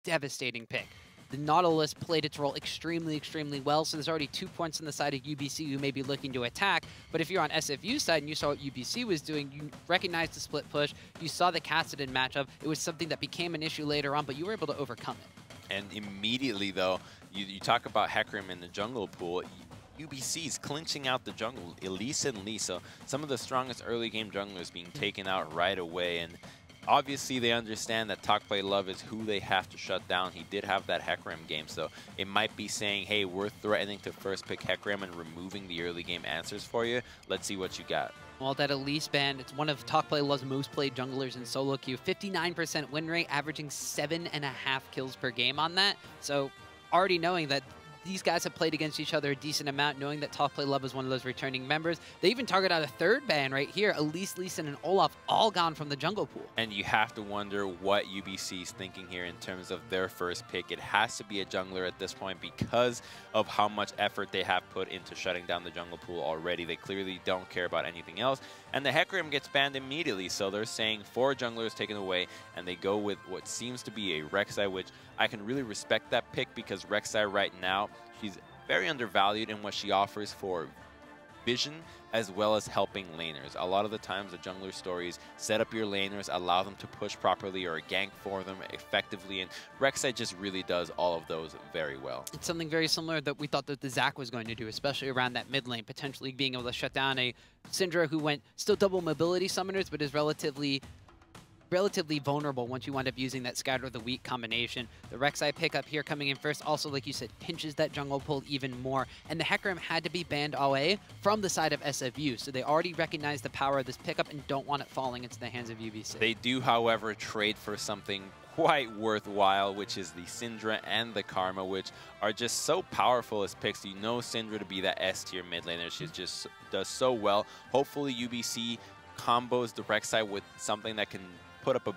devastating pick. The Nautilus played its role extremely, extremely well, so there's already 2 points on the side of UBC who may be looking to attack. But if you're on SFU's side and you saw what UBC was doing, you recognized the split push, you saw the Kassadin matchup, it was something that became an issue later on, but you were able to overcome it. And immediately, though, you talk about Hecarim in the jungle pool. UBC's clinching out the jungle, Elise and Lee, so some of the strongest early game junglers being taken out right away. And obviously, they understand that TalkPlayLove is who they have to shut down. He did have that Hecarim game, so it might be saying, hey, we're threatening to first pick Hecarim and removing the early game answers for you. Let's see what you got. Well, that Elise band, it's one of TalkPlayLove's most played junglers in solo queue. 59% win rate, averaging 7.5 kills per game on that. So already knowing that these guys have played against each other a decent amount, knowing that TalkPlayLove is one of those returning members. They even target out a third ban right here. Elise, Lee Sin, and Olaf all gone from the jungle pool. And you have to wonder what UBC is thinking here in terms of their first pick. It has to be a jungler at this point because of how much effort they have put into shutting down the jungle pool already. They clearly don't care about anything else. And the Hecarim gets banned immediately, so they're saying 4 junglers taken away, and they go with what seems to be a Rek'Sai, which I can really respect that pick because Rek'Sai right now, she's very undervalued in what she offers for vision as well as helping laners. A lot of the times the jungler stories set up your laners, allow them to push properly or gank for them effectively, and Rek'Sai just really does all of those very well. It's something very similar that we thought that the Zac was going to do, especially around that mid lane, potentially being able to shut down a Syndra who went still double mobility summoners, but is relatively vulnerable once you wind up using that Scatter the Weak combination. The Rek'Sai pickup here coming in first, also, like you said, pinches that jungle pull even more. And the Hecarim had to be banned away from the side of SFU, so they already recognize the power of this pickup and don't want it falling into the hands of UBC. They do, however, trade for something quite worthwhile, which is the Syndra and the Karma, which are just so powerful as picks. You know Syndra to be that S-tier mid laner. She just does so well. Hopefully UBC combos the Rek'Sai with something that can put up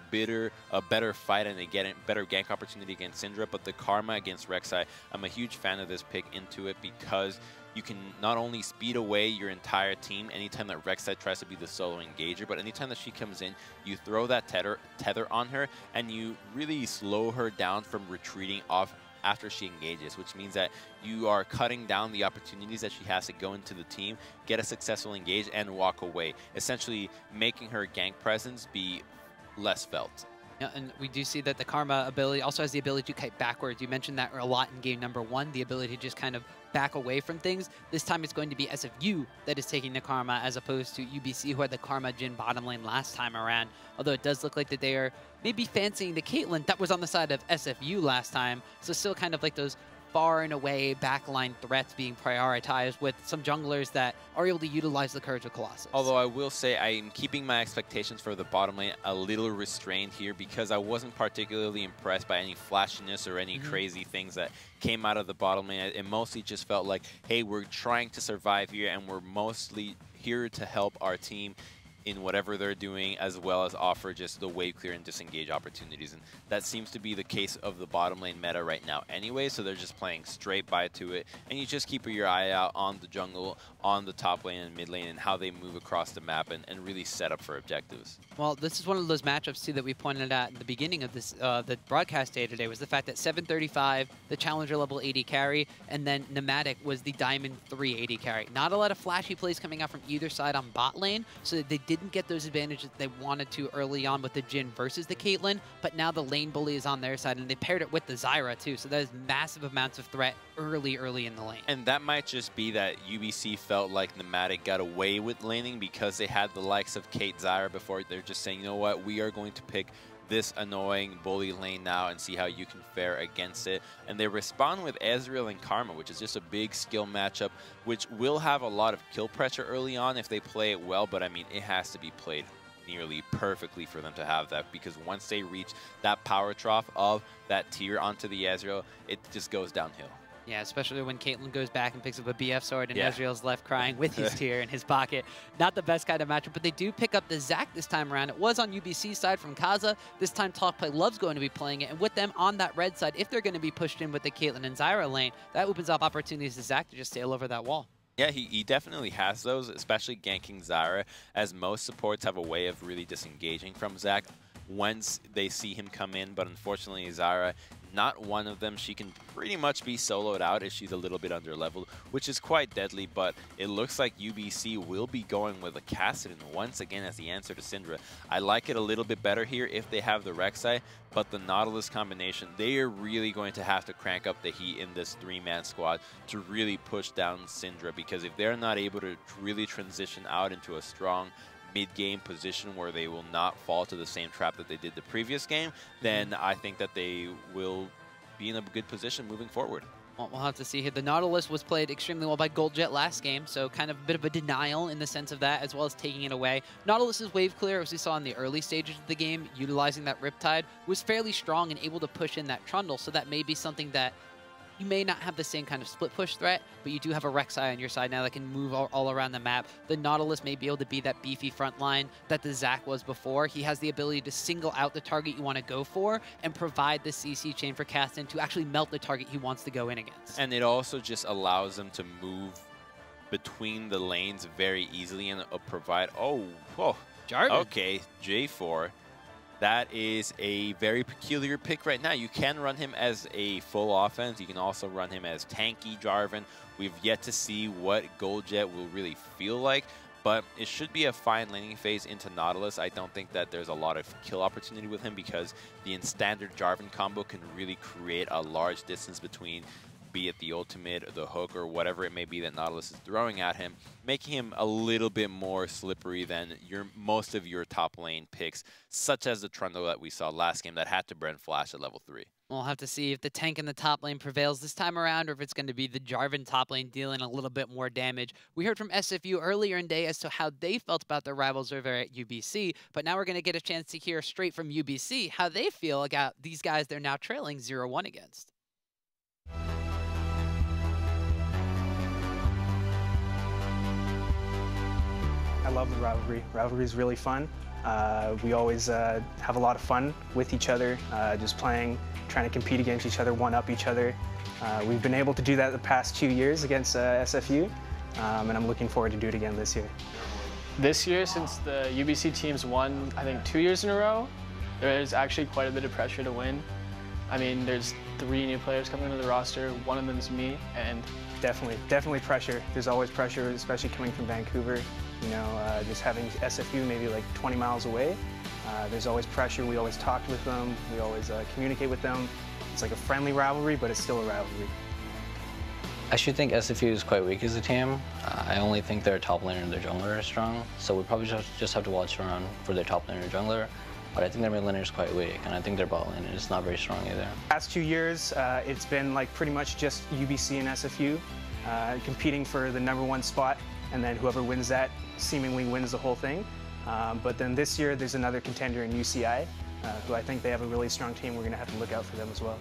a better fight and they get a better gank opportunity against Syndra. But the Karma against Rek'Sai, I'm a huge fan of this pick into it because you can not only speed away your entire team anytime that Rek'Sai tries to be the solo engager, but anytime that she comes in, you throw that tether on her and you really slow her down from retreating off after she engages, which means that you are cutting down the opportunities that she has to go into the team, get a successful engage, and walk away, essentially making her gank presence be less felt. Yeah, and we do see that the Karma ability also has the ability to kite backwards. You mentioned that a lot in game number 1, the ability to just kind of back away from things. This time it's going to be SFU that is taking the Karma as opposed to UBC, who had the Karma Jhin bottom lane last time around. Although it does look like that they are maybe fancying the Caitlyn that was on the side of SFU last time. So still kind of like those far and away backline threats being prioritized with some junglers that are able to utilize the Courage of Colossus. Although I will say I am keeping my expectations for the bottom lane a little restrained here because I wasn't particularly impressed by any flashiness or any crazy things that came out of the bottom lane. It mostly just felt like, hey, we're trying to survive here and we're mostly here to help our team in whatever they're doing, as well as offer just the wave clear and disengage opportunities. And that seems to be the case of the bottom lane meta right now anyway, so they're just playing straight by to it. And you just keep your eye out on the jungle, on the top lane and mid lane, and how they move across the map and really set up for objectives. Well, this is one of those matchups, too, that we pointed at the beginning of this the broadcast day today, was the fact that 735, the challenger level 80 carry, and then Pneumatic was the Diamond 3 80 carry. Not a lot of flashy plays coming out from either side on bot lane, so that they didn't get those advantages they wanted to early on with the Jhin versus the Caitlyn, but now the lane bully is on their side, and they paired it with the Zyra, too, so that is massive amounts of threat early in the lane. And that might just be that UBC felt like Pneumatic got away with laning because they had the likes of Kate Zyra before. They're just saying, you know what, we are going to pick this annoying bully lane now and see how you can fare against it. And they respond with Ezreal and Karma, which is just a big skill matchup, which will have a lot of kill pressure early on if they play it well, but I mean, it has to be played nearly perfectly for them to have that, because once they reach that power trough of that tier onto the Ezreal, it just goes downhill. Yeah, especially when Caitlyn goes back and picks up a BF sword and Ezreal's left crying with his tier in his pocket. Not the best kind of matchup, but they do pick up the Zac this time around. It was on UBC's side from Kaza. This time TalkPlayLove's going to be playing it. And with them on that red side, if they're going to be pushed in with the Caitlyn and Zyra lane, that opens up opportunities to Zac to just sail over that wall. Yeah, he definitely has those, especially ganking Zyra, as most supports have a way of really disengaging from Zac once they see him come in, but unfortunately Zyra not one of them. She can pretty much be soloed out if she's a little bit under leveled, which is quite deadly, but it looks like UBC will be going with a Kassadin once again as the answer to Syndra. I like it a little bit better here if they have the Rek'Sai, but the Nautilus combination, they are really going to have to crank up the heat in this 3-man squad to really push down Syndra, because if they're not able to really transition out into a strong mid-game position where they will not fall to the same trap that they did the previous game, then I think that they will be in a good position moving forward. Well, we'll have to see here. The Nautilus was played extremely well by GoldJet last game, so kind of a bit of a denial in the sense of that, as well as taking it away. Nautilus's wave clear, as we saw in the early stages of the game, utilizing that Riptide, was fairly strong and able to push in that Trundle, so that may be something that you may not have the same kind of split push threat, but you do have a Rek'Sai on your side now that can move all around the map. The Nautilus may be able to be that beefy front line that the Zac was before. He has the ability to single out the target you want to go for and provide the CC chain for Kassadin to actually melt the target he wants to go in against. And it also just allows them to move between the lanes very easily and provide... Oh, whoa. Jarvan. Okay, J4. That is a very peculiar pick right now. You can run him as a full offense. You can also run him as tanky Jarvan. We've yet to see what GoldJet will really feel like, but it should be a fine laning phase into Nautilus. I don't think that there's a lot of kill opportunity with him because the standard Jarvan combo can really create a large distance between, be it the ultimate, the hook, or whatever it may be that Nautilus is throwing at him, making him a little bit more slippery than most of your top lane picks, such as the Trundle that we saw last game that had to burn Flash at level 3. We'll have to see if the tank in the top lane prevails this time around, or if it's going to be the Jarvan top lane dealing a little bit more damage. We heard from SFU earlier in day as to how they felt about their rivals over at UBC, but now we're going to get a chance to hear straight from UBC how they feel about these guys they're now trailing 0-1 against. I love the rivalry. Rivalry is really fun. We always have a lot of fun with each other, just playing, trying to compete against each other, one-up each other. We've been able to do that the past 2 years against SFU, and I'm looking forward to do it again this year. This year, since the UBC teams won, I think 2 years in a row, there is actually quite a bit of pressure to win. I mean, there's 3 new players coming into the roster. One of them is me, and definitely pressure. There's always pressure, especially coming from Vancouver. You know, just having SFU maybe like 20 miles away, there's always pressure. We always talk with them. We always communicate with them. It's like a friendly rivalry, but it's still a rivalry. I actually think SFU is quite weak as a team. I only think their top laner and their jungler are strong, so we probably just have to watch around for their top laner and jungler. But I think their mid laner is quite weak, and I think their bot lane is not very strong either. Past 2 years, it's been like pretty much just UBC and SFU competing for the #1 spot, and then whoever wins that seemingly wins the whole thing. But then this year, there's another contender in UCI, who I think they have a really strong team. We're going to have to look out for them as well.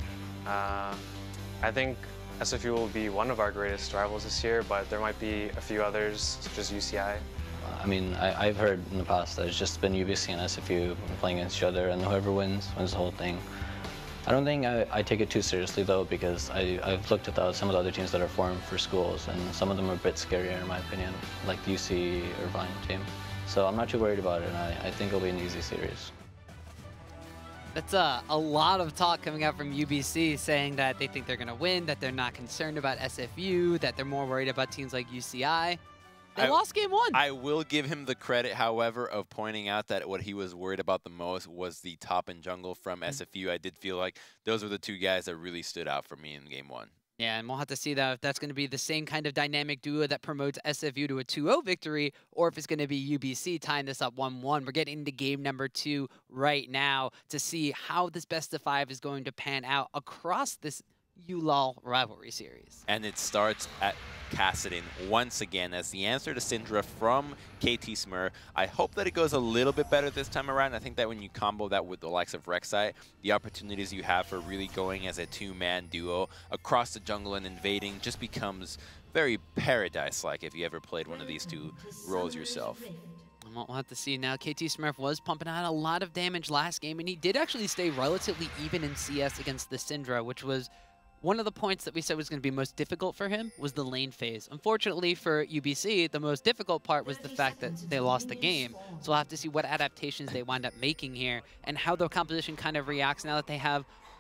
I think SFU will be one of our greatest rivals this year, but there might be a few others, such as UCI. I mean, I've heard in the past that it's just been UBC and SFU playing against each other, and whoever wins the whole thing. I don't think I take it too seriously, though, because I've looked at some of the other teams that are formed for schools, and some of them are a bit scarier, in my opinion, like the UC Irvine team. So I'm not too worried about it, and I think it'll be an easy series. That's a lot of talk coming out from UBC saying that they think they're going to win, that they're not concerned about SFU, that they're more worried about teams like UCI. They lost game 1. I will give him the credit, however, of pointing out that what he was worried about the most was the top and jungle from SFU. I did feel like those were the 2 guys that really stood out for me in game 1. Yeah, and we'll have to see that if that's going to be the same kind of dynamic duo that promotes SFU to a 2-0 victory, or if it's going to be UBC tying this up 1-1. We're getting into game number 2 right now to see how this best of 5 is going to pan out across this ULOL rivalry series. And it starts at Kassadin once again as the answer to Syndra from KT Smurf. I hope that it goes a little bit better this time around. I think that when you combo that with the likes of Rek'Sai, the opportunities you have for really going as a 2-man duo across the jungle and invading just becomes very paradise-like if you ever played one of these 2 roles yourself. We'll have to see now. KT Smurf was pumping out a lot of damage last game, and he did actually stay relatively even in CS against the Syndra, which was one of the points that we said was going to be most difficult for him was the lane phase. Unfortunately for UBC, the most difficult part was the fact that they lost the game. So we'll have to see what adaptations they wind up making here and how the composition kind of reacts now that they have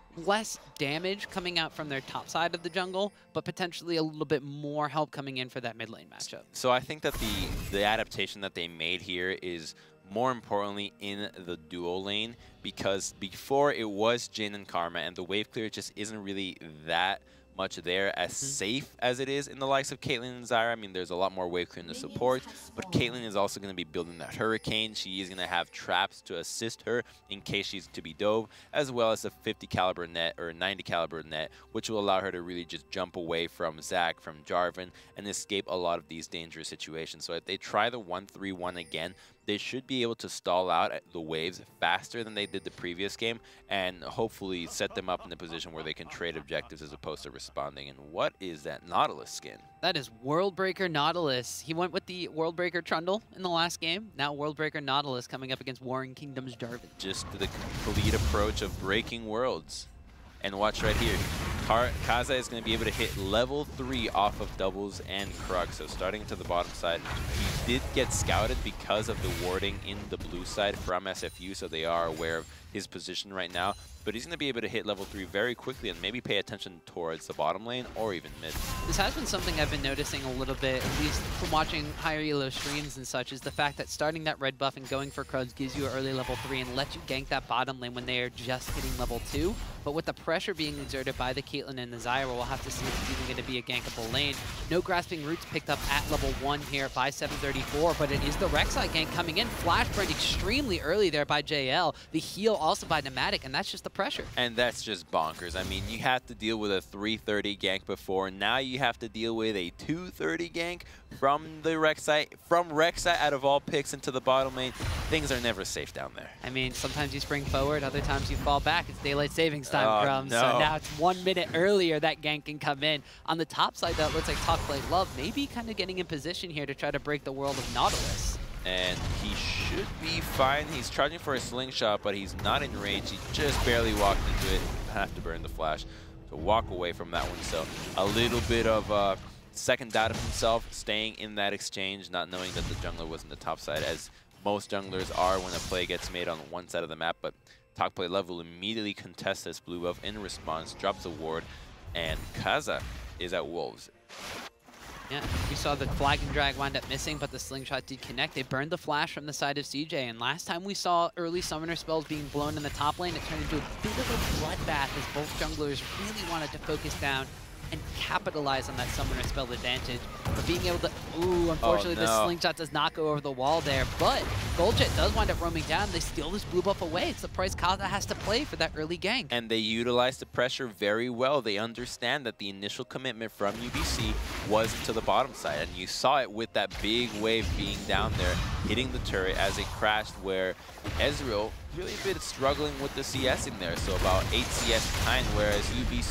less damage coming out from their top side of the jungle, but potentially a little bit more help coming in for that mid lane matchup. So I think that the adaptation that they made here is more importantly in the duo lane, because before it was Jhin and Karma, and the wave clear just isn't really that much there as safe as it is in the likes of Caitlyn and Zyra. I mean, there's a lot more wave clear in the support, but Caitlyn is also going to be building that Hurricane. She is going to have traps to assist her in case she's to be dove, as well as a 50 caliber net or 90 caliber net, which will allow her to really just jump away from Zac, from Jarvan, and escape a lot of these dangerous situations. So if they try the 1-3-1 again, they should be able to stall out the waves faster than they did the previous game, and hopefully set them up in a position where they can trade objectives as opposed to responding. And what is that Nautilus skin? That is Worldbreaker Nautilus. He went with the Worldbreaker Trundle in the last game. Now Worldbreaker Nautilus coming up against Warring Kingdoms Jarvan. Just the complete approach of breaking worlds. And watch right here. Kaza is going to be able to hit level 3 off of doubles and Krug. So starting to the bottom side, he did get scouted because of the warding in the blue side from SFU, so they are aware of his position right now. But he's going to be able to hit level 3 very quickly and maybe pay attention towards the bottom lane or even mid. This has been something I've been noticing a little bit, at least from watching higher elo streams and such, is the fact that starting that red buff and going for Krugs gives you an early level 3 and lets you gank that bottom lane when they are just hitting level 2. But with the pressure being exerted by the Caitlyn and the Zyra, we'll have to see if it's even going to be a gankable lane. No Grasping Roots picked up at level 1 here by 734, but it is the Rek'Sai gank coming in. Flash burned extremely early there by JL. The heal also by Pneumatic, and that's just the pressure. And that's just bonkers. I mean, you had to deal with a 330 gank before. Now you have to deal with a 230 gank from the Rek'Sai. From Rek'Sai out of all picks into the bottom lane. Things are never safe down there. I mean, sometimes you spring forward, other times you fall back. It's daylight savings time, Crumbs. No. So now it's 1 minute earlier that gank can come in. On the top side, though, it looks like Talk Play Love maybe kind of getting in position here to try to break the world of Nautilus. And he should be fine. He's charging for a slingshot, but he's not in range. He just barely walked into it. Have to burn the flash to walk away from that one. So a little bit of second doubt of himself, staying in that exchange, not knowing that the jungler was in the top side, as most junglers are when a play gets made on one side of the map. But Talk Play Love will immediately contest this blue buff in response, drops a ward, and Kaza is at Wolves. Yeah, we saw the flag and drag wind up missing, but the slingshot did connect. They burned the flash from the side of CJ, and last time we saw early summoner spells being blown in the top lane, it turned into a bit of a bloodbath as both junglers really wanted to focus down and capitalize on that summoner spell advantage. But being able to, unfortunately the slingshot does not go over the wall there, but Goldjet does wind up roaming down. They steal this blue buff away. It's the price Kaza has to play for that early gank. And they utilize the pressure very well. They understand that the initial commitment from UBC was to the bottom side, and you saw it with that big wave being down there, hitting the turret as it crashed, where Ezreal really a bit struggling with the CS in there, so about 8 CS behind, whereas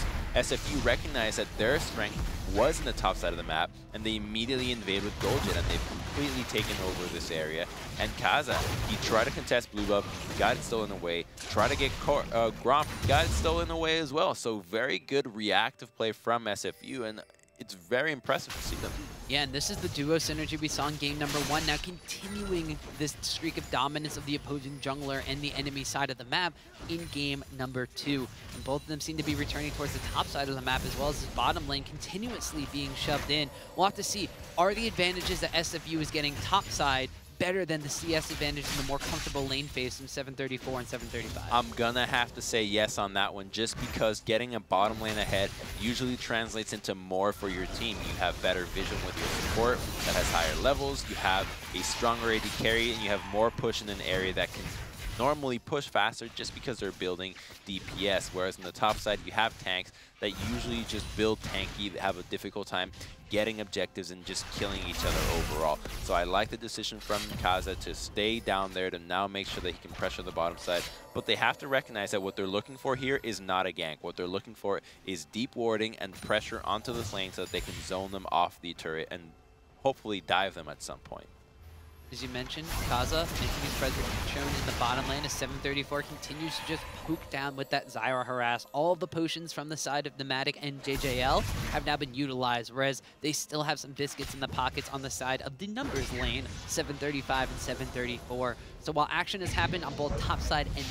SFU recognized that their strength was in the top side of the map, and they immediately invade with Goldjet, and they've completely taken over this area. And Kaza, he tried to contest blue buff, got it stolen away, tried to get Gromp, got it stolen away as well. So very good reactive play from SFU, and it's very impressive to see them. Yeah, and this is the duo synergy we saw in game number 1, now continuing this streak of dominance of the opposing jungler and the enemy side of the map in game number 2. And both of them seem to be returning towards the top side of the map, as well as the bottom lane continuously being shoved in. We'll have to see, are the advantages that SFU is getting top side better than the CS advantage in the more comfortable lane phase from 734 and 735? I'm gonna have to say yes on that one, just because getting a bottom lane ahead usually translates into more for your team. You have better vision with your support that has higher levels, you have a stronger AD carry, and you have more push in an area that can normally push faster just because they're building DPS, whereas on the top side you have tanks that usually just build tanky, that have a difficult time getting objectives and just killing each other overall. So I like the decision from Kaza to stay down there, to now make sure that he can pressure the bottom side. But they have to recognize that what they're looking for here is not a gank. What they're looking for is deep warding and pressure onto this lane so that they can zone them off the turret and hopefully dive them at some point. As you mentioned, Kaza making his presence shown in the bottom lane as 734 continues to just poke down with that Zyra harass. All of the potions from the side of Pneumatic and JJL have now been utilized, whereas they still have some biscuits in the pockets on the side of the numbers lane, 735 and 734. So while action has happened on both top side and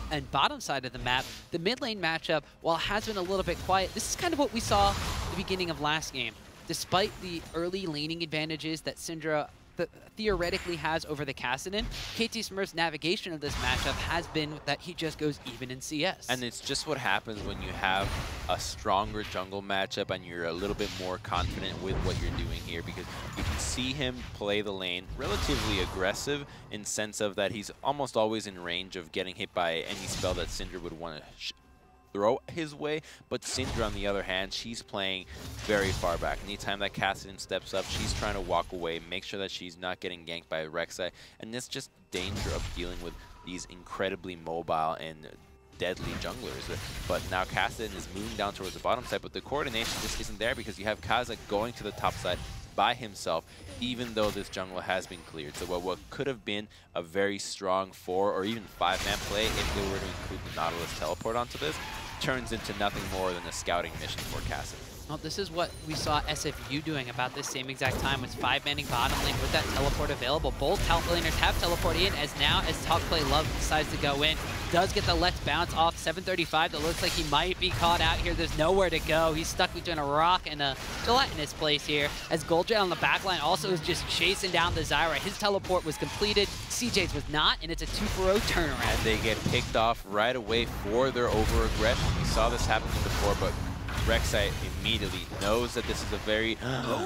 and bottom side of the map, the mid lane matchup, while it has been a little bit quiet, this is kind of what we saw at the beginning of last game. Despite the early laning advantages that Syndra theoretically has over the Kassadin, KT Smurf's navigation of this matchup has been that he just goes even in CS. And it's just what happens when you have a stronger jungle matchup and you're a little bit more confident with what you're doing here, because you can see him play the lane relatively aggressive in sense of that he's almost always in range of getting hit by any spell that Syndra would want to throw his way, but Syndra, on the other hand, she's playing very far back. Anytime that Kassadin steps up, she's trying to walk away, make sure that she's not getting ganked by Rek'Sai, and it's just danger of dealing with these incredibly mobile and deadly junglers. But now Kassadin is moving down towards the bottom side, but the coordination just isn't there because you have Kaza going to the top side by himself, even though this jungle has been cleared. So what could have been a very strong 4 or even 5-man play if they were to include the Nautilus teleport onto this, turns into nothing more than a scouting mission for Kassadin. Well, this is what we saw SFU doing about this same exact time. It's 5-manning bottom lane with that teleport available. Both top laners have teleport in, as now as Top Play Love decides to go in. Does get the Let's Bounce off 735. That looks like he might be caught out here. There's nowhere to go. He's stuck between a rock and a gelatinous place here, as Goldjet on the backline also is just chasing down the Zyra. His teleport was completed. CJ's was not, and it's a 2-for-0 turnaround. And they get picked off right away for their over-aggression. We saw this happening before, but Rek'Sai immediately knows that this is a very...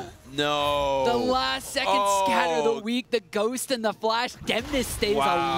No! The last second scatter of the week, the Ghost and the Flash. Demnis stays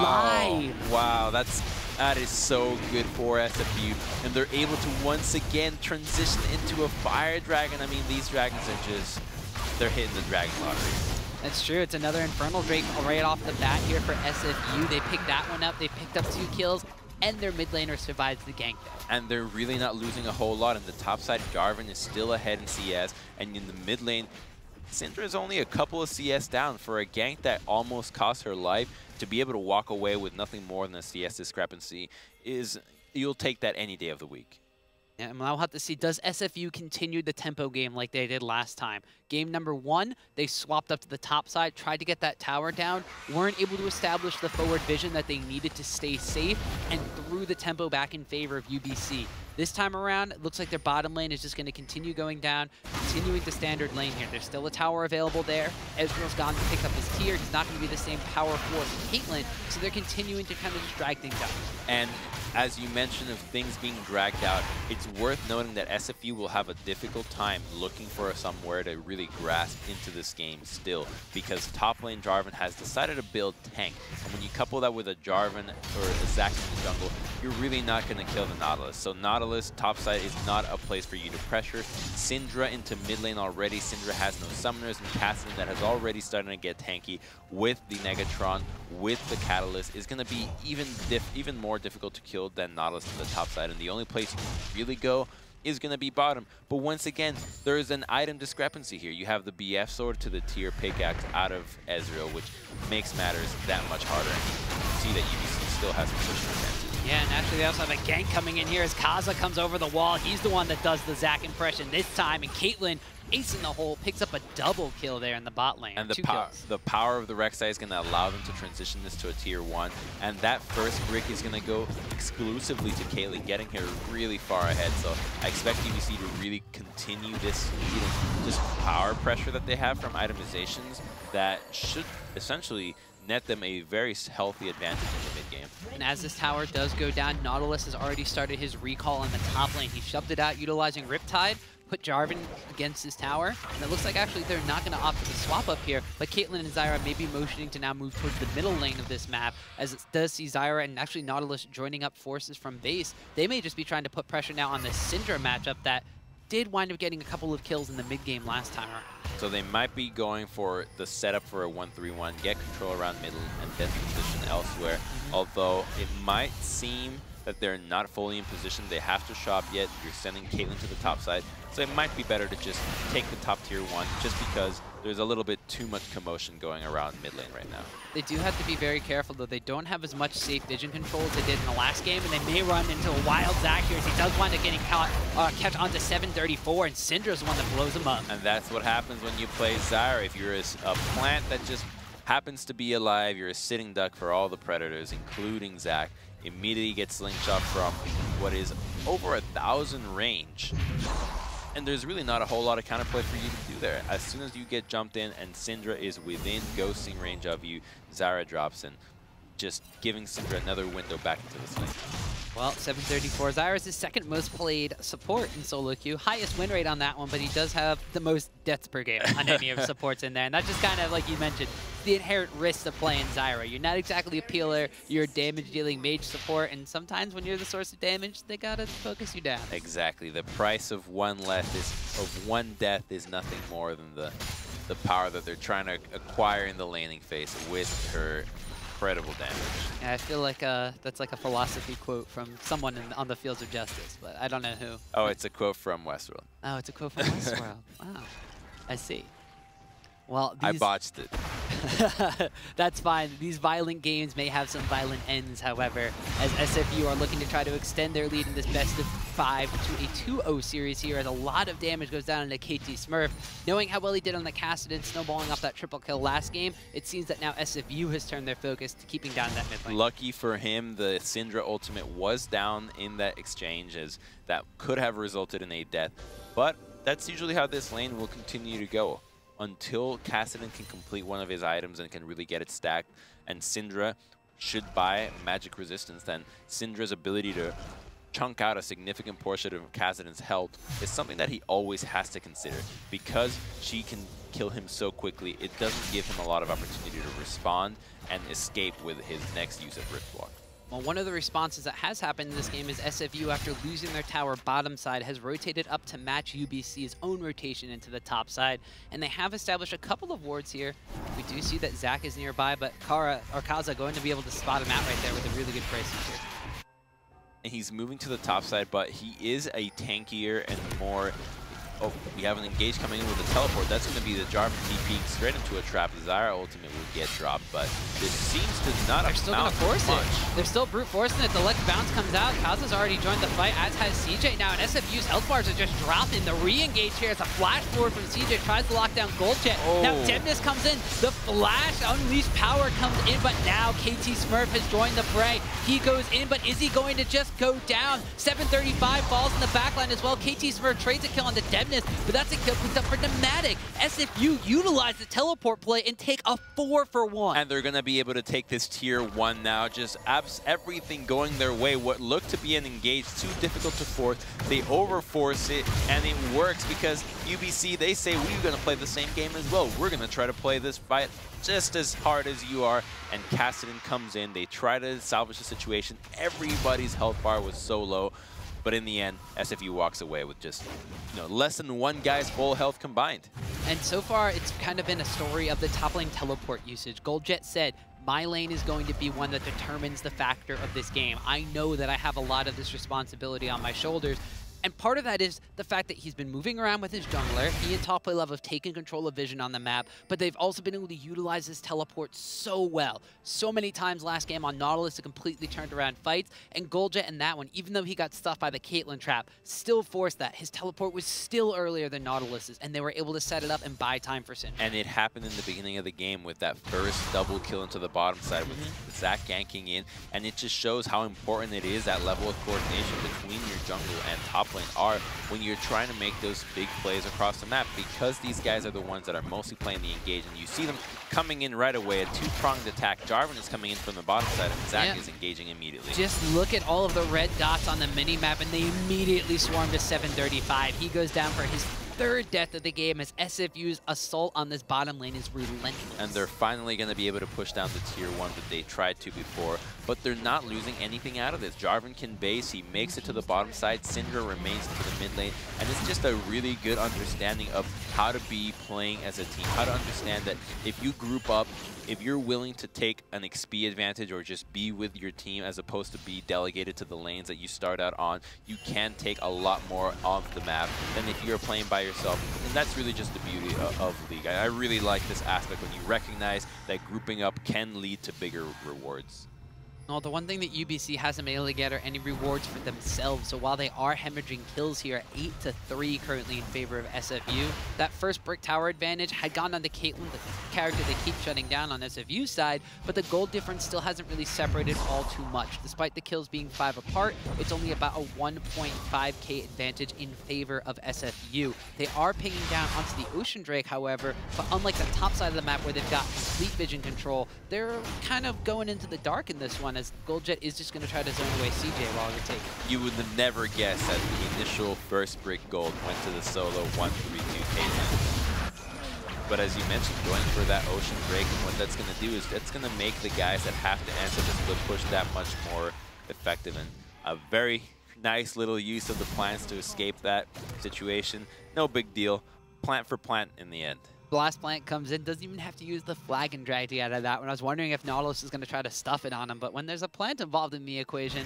alive. Wow, that is so good for SFU. And they're able to once again transition into a Fire Dragon. I mean, these dragons are just... they're hitting the Dragon lottery. That's true. It's another Infernal Drake right off the bat here for SFU. They picked that one up. They picked up 2 kills. And their mid laner survives the gank there. And they're really not losing a whole lot. In the top side, Jarvan is still ahead in CS. And in the mid lane, Syndra is only a couple of CS down. For a gank that almost cost her life, to be able to walk away with nothing more than a CS discrepancy is, you'll take that any day of the week. Yeah, and we'll have to see, does SFU continue the tempo game like they did last time? Game number 1, they swapped up to the top side, tried to get that tower down, weren't able to establish the forward vision that they needed to stay safe, and threw the tempo back in favor of UBC. This time around, it looks like their bottom lane is just going to continue going down, continuing the standard lane here. There's still a tower available there. Ezreal's gone to pick up his tier. He's not going to be the same power force as Caitlyn, so they're continuing to kind of just drag things out. And as you mentioned of things being dragged out, it's worth noting that SFU will have a difficult time looking for somewhere to really grasp into this game still, because top lane Jarvan has decided to build tank. And when you couple that with a Jarvan or a Zac in the jungle, you're really not going to kill the Nautilus. So Nautilus topside is not a place for you to pressure. Syndra into mid lane already. Syndra has no summoners, and Kassadin that has already started to get tanky with the Negatron, with the Catalyst, is going to be even more difficult to kill than Nautilus to the top side. And the only place you can really go is going to be bottom. But once again, there is an item discrepancy here. You have the BF sword to the tier pickaxe out of Ezreal, which makes matters that much harder. And you can see that UBC still has a push advantage. Yeah, and actually they also have a gank coming in here as Kaza comes over the wall. He's the one that does the Zac impression this time, and Caitlyn acing the hole, picks up a double kill there in the bot lane. And the power of the Rek'Sai is going to allow them to transition this to a tier 1. And that first brick is going to go exclusively to Caitlyn, getting her really far ahead. So I expect UBC to really continue this just power pressure that they have from itemizations that should essentially net them a very healthy advantage in the mid-game. And as this tower does go down, Nautilus has already started his recall on the top lane. He shoved it out utilizing Riptide, put Jarvan against his tower, and it looks like actually they're not going to opt for the swap up here, but Caitlyn and Zyra may be motioning to now move towards the middle lane of this map, as it does see Zyra and actually Nautilus joining up forces from base. They may just be trying to put pressure now on the Syndra matchup that did wind up getting a couple of kills in the mid-game last time around. So they might be going for the setup for a 1-3-1, get control around middle, and then position elsewhere. Although it might seem that they're not fully in position, they have to shop yet. You're sending Caitlyn to the top side, so it might be better to just take the top tier 1, just because there's a little bit too much commotion going around mid lane right now. They do have to be very careful, though. They don't have as much safe vision control as they did in the last game, and they may run into a wild Zac here as he does wind up getting catch onto 734, and Syndra's the one that blows him up. And that's what happens when you play Zyra. If you're a plant that just happens to be alive, you're a sitting duck for all the predators, including Zac. immediately gets slingshot from what is over 1,000 range. And there's really not a whole lot of counterplay for you to do there. As soon as you get jumped in and Syndra is within ghosting range of you, Zyra drops in, just giving Syndra another window back into the lane. Well, 734. Zyra is his second most played support in solo queue. Highest win rate on that one, but he does have the most deaths per game on any of supports in there. And that's just kind of, like you mentioned, the inherent risk of playing Zyra. You're not exactly a peeler, you're a damage-dealing mage support, and sometimes when you're the source of damage, they gotta focus you down. Exactly. The price of one death is nothing more than the power that they're trying to acquire in the laning phase with her incredible damage. Yeah, I feel like that's like a philosophy quote from someone on the Fields of Justice, but I don't know who. Oh, it's a quote from Westworld. Oh, it's a quote from Westworld. Wow. I see. Well, I botched it. That's fine. These violent games may have some violent ends, however, as SFU are looking to try to extend their lead in this best of 5 to a 2-0 series here, as a lot of damage goes down into KT Smurf. Knowing how well he did on the Kassadin, snowballing off that triple kill last game, it seems that now SFU has turned their focus to keeping down that mid lane. Lucky for him, the Syndra ultimate was down in that exchange, as that could have resulted in a death. But that's usually how this lane will continue to go, until Kassadin can complete one of his items and can really get it stacked, and Syndra should buy magic resistance. Then Syndra's ability to chunk out a significant portion of Kassadin's health is something that he always has to consider. Because she can kill him so quickly, it doesn't give him a lot of opportunity to respond and escape with his next use of Rift Walk. Well, one of the responses that has happened in this game is SFU, after losing their tower bottom side, has rotated up to match UBC's own rotation into the top side, and they have established a couple of wards here. We do see that Zac is nearby, but Kaza going to be able to spot him out right there with a really good price here. And he's moving to the top side, but he is a tankier and more... Oh, we have an engage coming in with a teleport. That's going to be the Jarvan TP straight into a trap. Zyra ultimate will get dropped, but this seems to not They're still going to force much. it. They're still brute forcing it. The Lex bounce comes out. Kaza's already joined the fight, as has CJ now, and SFU's health bars are just dropping. The re-engage here is a flash forward from CJ, tries to lock down Goldjet. Oh. Now Demnis comes in. The flash, unleashed power comes in, but now KT Smurf has joined the fray. He goes in, but is he going to just go down? 735 falls in the backline as well. KT Smurf trades a kill on the Demnis, but that's a kill picked up for Dematic. SFU utilize the teleport play and take a 4-for-1. And they're going to be able to take this tier 1 now. Just everything going their way. What looked to be an engage, too difficult to force. They overforce it, and it works because UBC, they say, we're going to play the same game as well. We're going to try to play this fight just as hard as you are. And Kassadin comes in. They try to salvage the situation. Everybody's health bar was so low. But in the end, SFU walks away with just, less than one guy's full health combined. And so far, it's kind of been a story of the top lane teleport usage. Goldjet said, my lane is going to be one that determines the factor of this game. I know that I have a lot of this responsibility on my shoulders. And part of that is the fact that he's been moving around with his jungler. He and top play love have taken control of vision on the map, but they've also been able to utilize his teleport so well. So many times last game on Nautilus, it completely turned around fights. And Goldjet in that one, even though he got stuffed by the Caitlyn trap, still forced that. His teleport was still earlier than Nautilus's, and they were able to set it up and buy time for Syndra. And it happened in the beginning of the game with that first double kill into the bottom side with Zac ganking in. And it just shows how important it is, that level of coordination between your jungle and top lane are when you're trying to make those big plays across the map, because these guys are the ones that are mostly playing the engage, and you see them coming in right away. A two-pronged attack. Jarvan is coming in from the bottom side, and Zac is engaging immediately. Just look at all of the red dots on the mini-map, and they immediately swarm to 735. He goes down for his third death of the game, as SFU's assault on this bottom lane is relentless. And they're finally going to be able to push down the tier 1 that they tried to before, but they're not losing anything out of this. Jarvan can base, he makes it to the bottom side, Syndra remains to the mid lane, and it's just a really good understanding of how to be playing as a team, how to understand that if you group up, if you're willing to take an XP advantage or just be with your team as opposed to be delegated to the lanes that you start out on, you can take a lot more off the map than if you're playing by yourself. And that's really just the beauty of League. I really like this aspect when you recognize that grouping up can lead to bigger rewards. Well, the one thing that UBC hasn't been able to get are any rewards for themselves. So while they are hemorrhaging kills here, 8-3 currently in favor of SFU, that first brick tower advantage had gone on to Caitlyn, the character they keep shutting down on SFU's side, but the gold difference still hasn't really separated all too much. Despite the kills being 5 apart, it's only about a 1.5k advantage in favor of SFU. They are pinging down onto the Ocean Drake, however, but unlike the top side of the map where they've got complete vision control, they're kind of going into the dark in this one, as Goldjet is just going to try to zone away CJ while they take it. You would have never guessed that the initial first brick gold went to the solo 1-3-2 Caitlyn. But as you mentioned, going for that Ocean Drake, and what that's going to do is that's going to make the guys that have to answer the split push that much more effective. And a very nice little use of the plants to escape that situation. No big deal. Plant for plant in the end. Blast Plant comes in, doesn't even have to use the flag and drag to get out of that one. I was wondering if Nautilus is going to try to stuff it on him, but when there's a plant involved in the equation...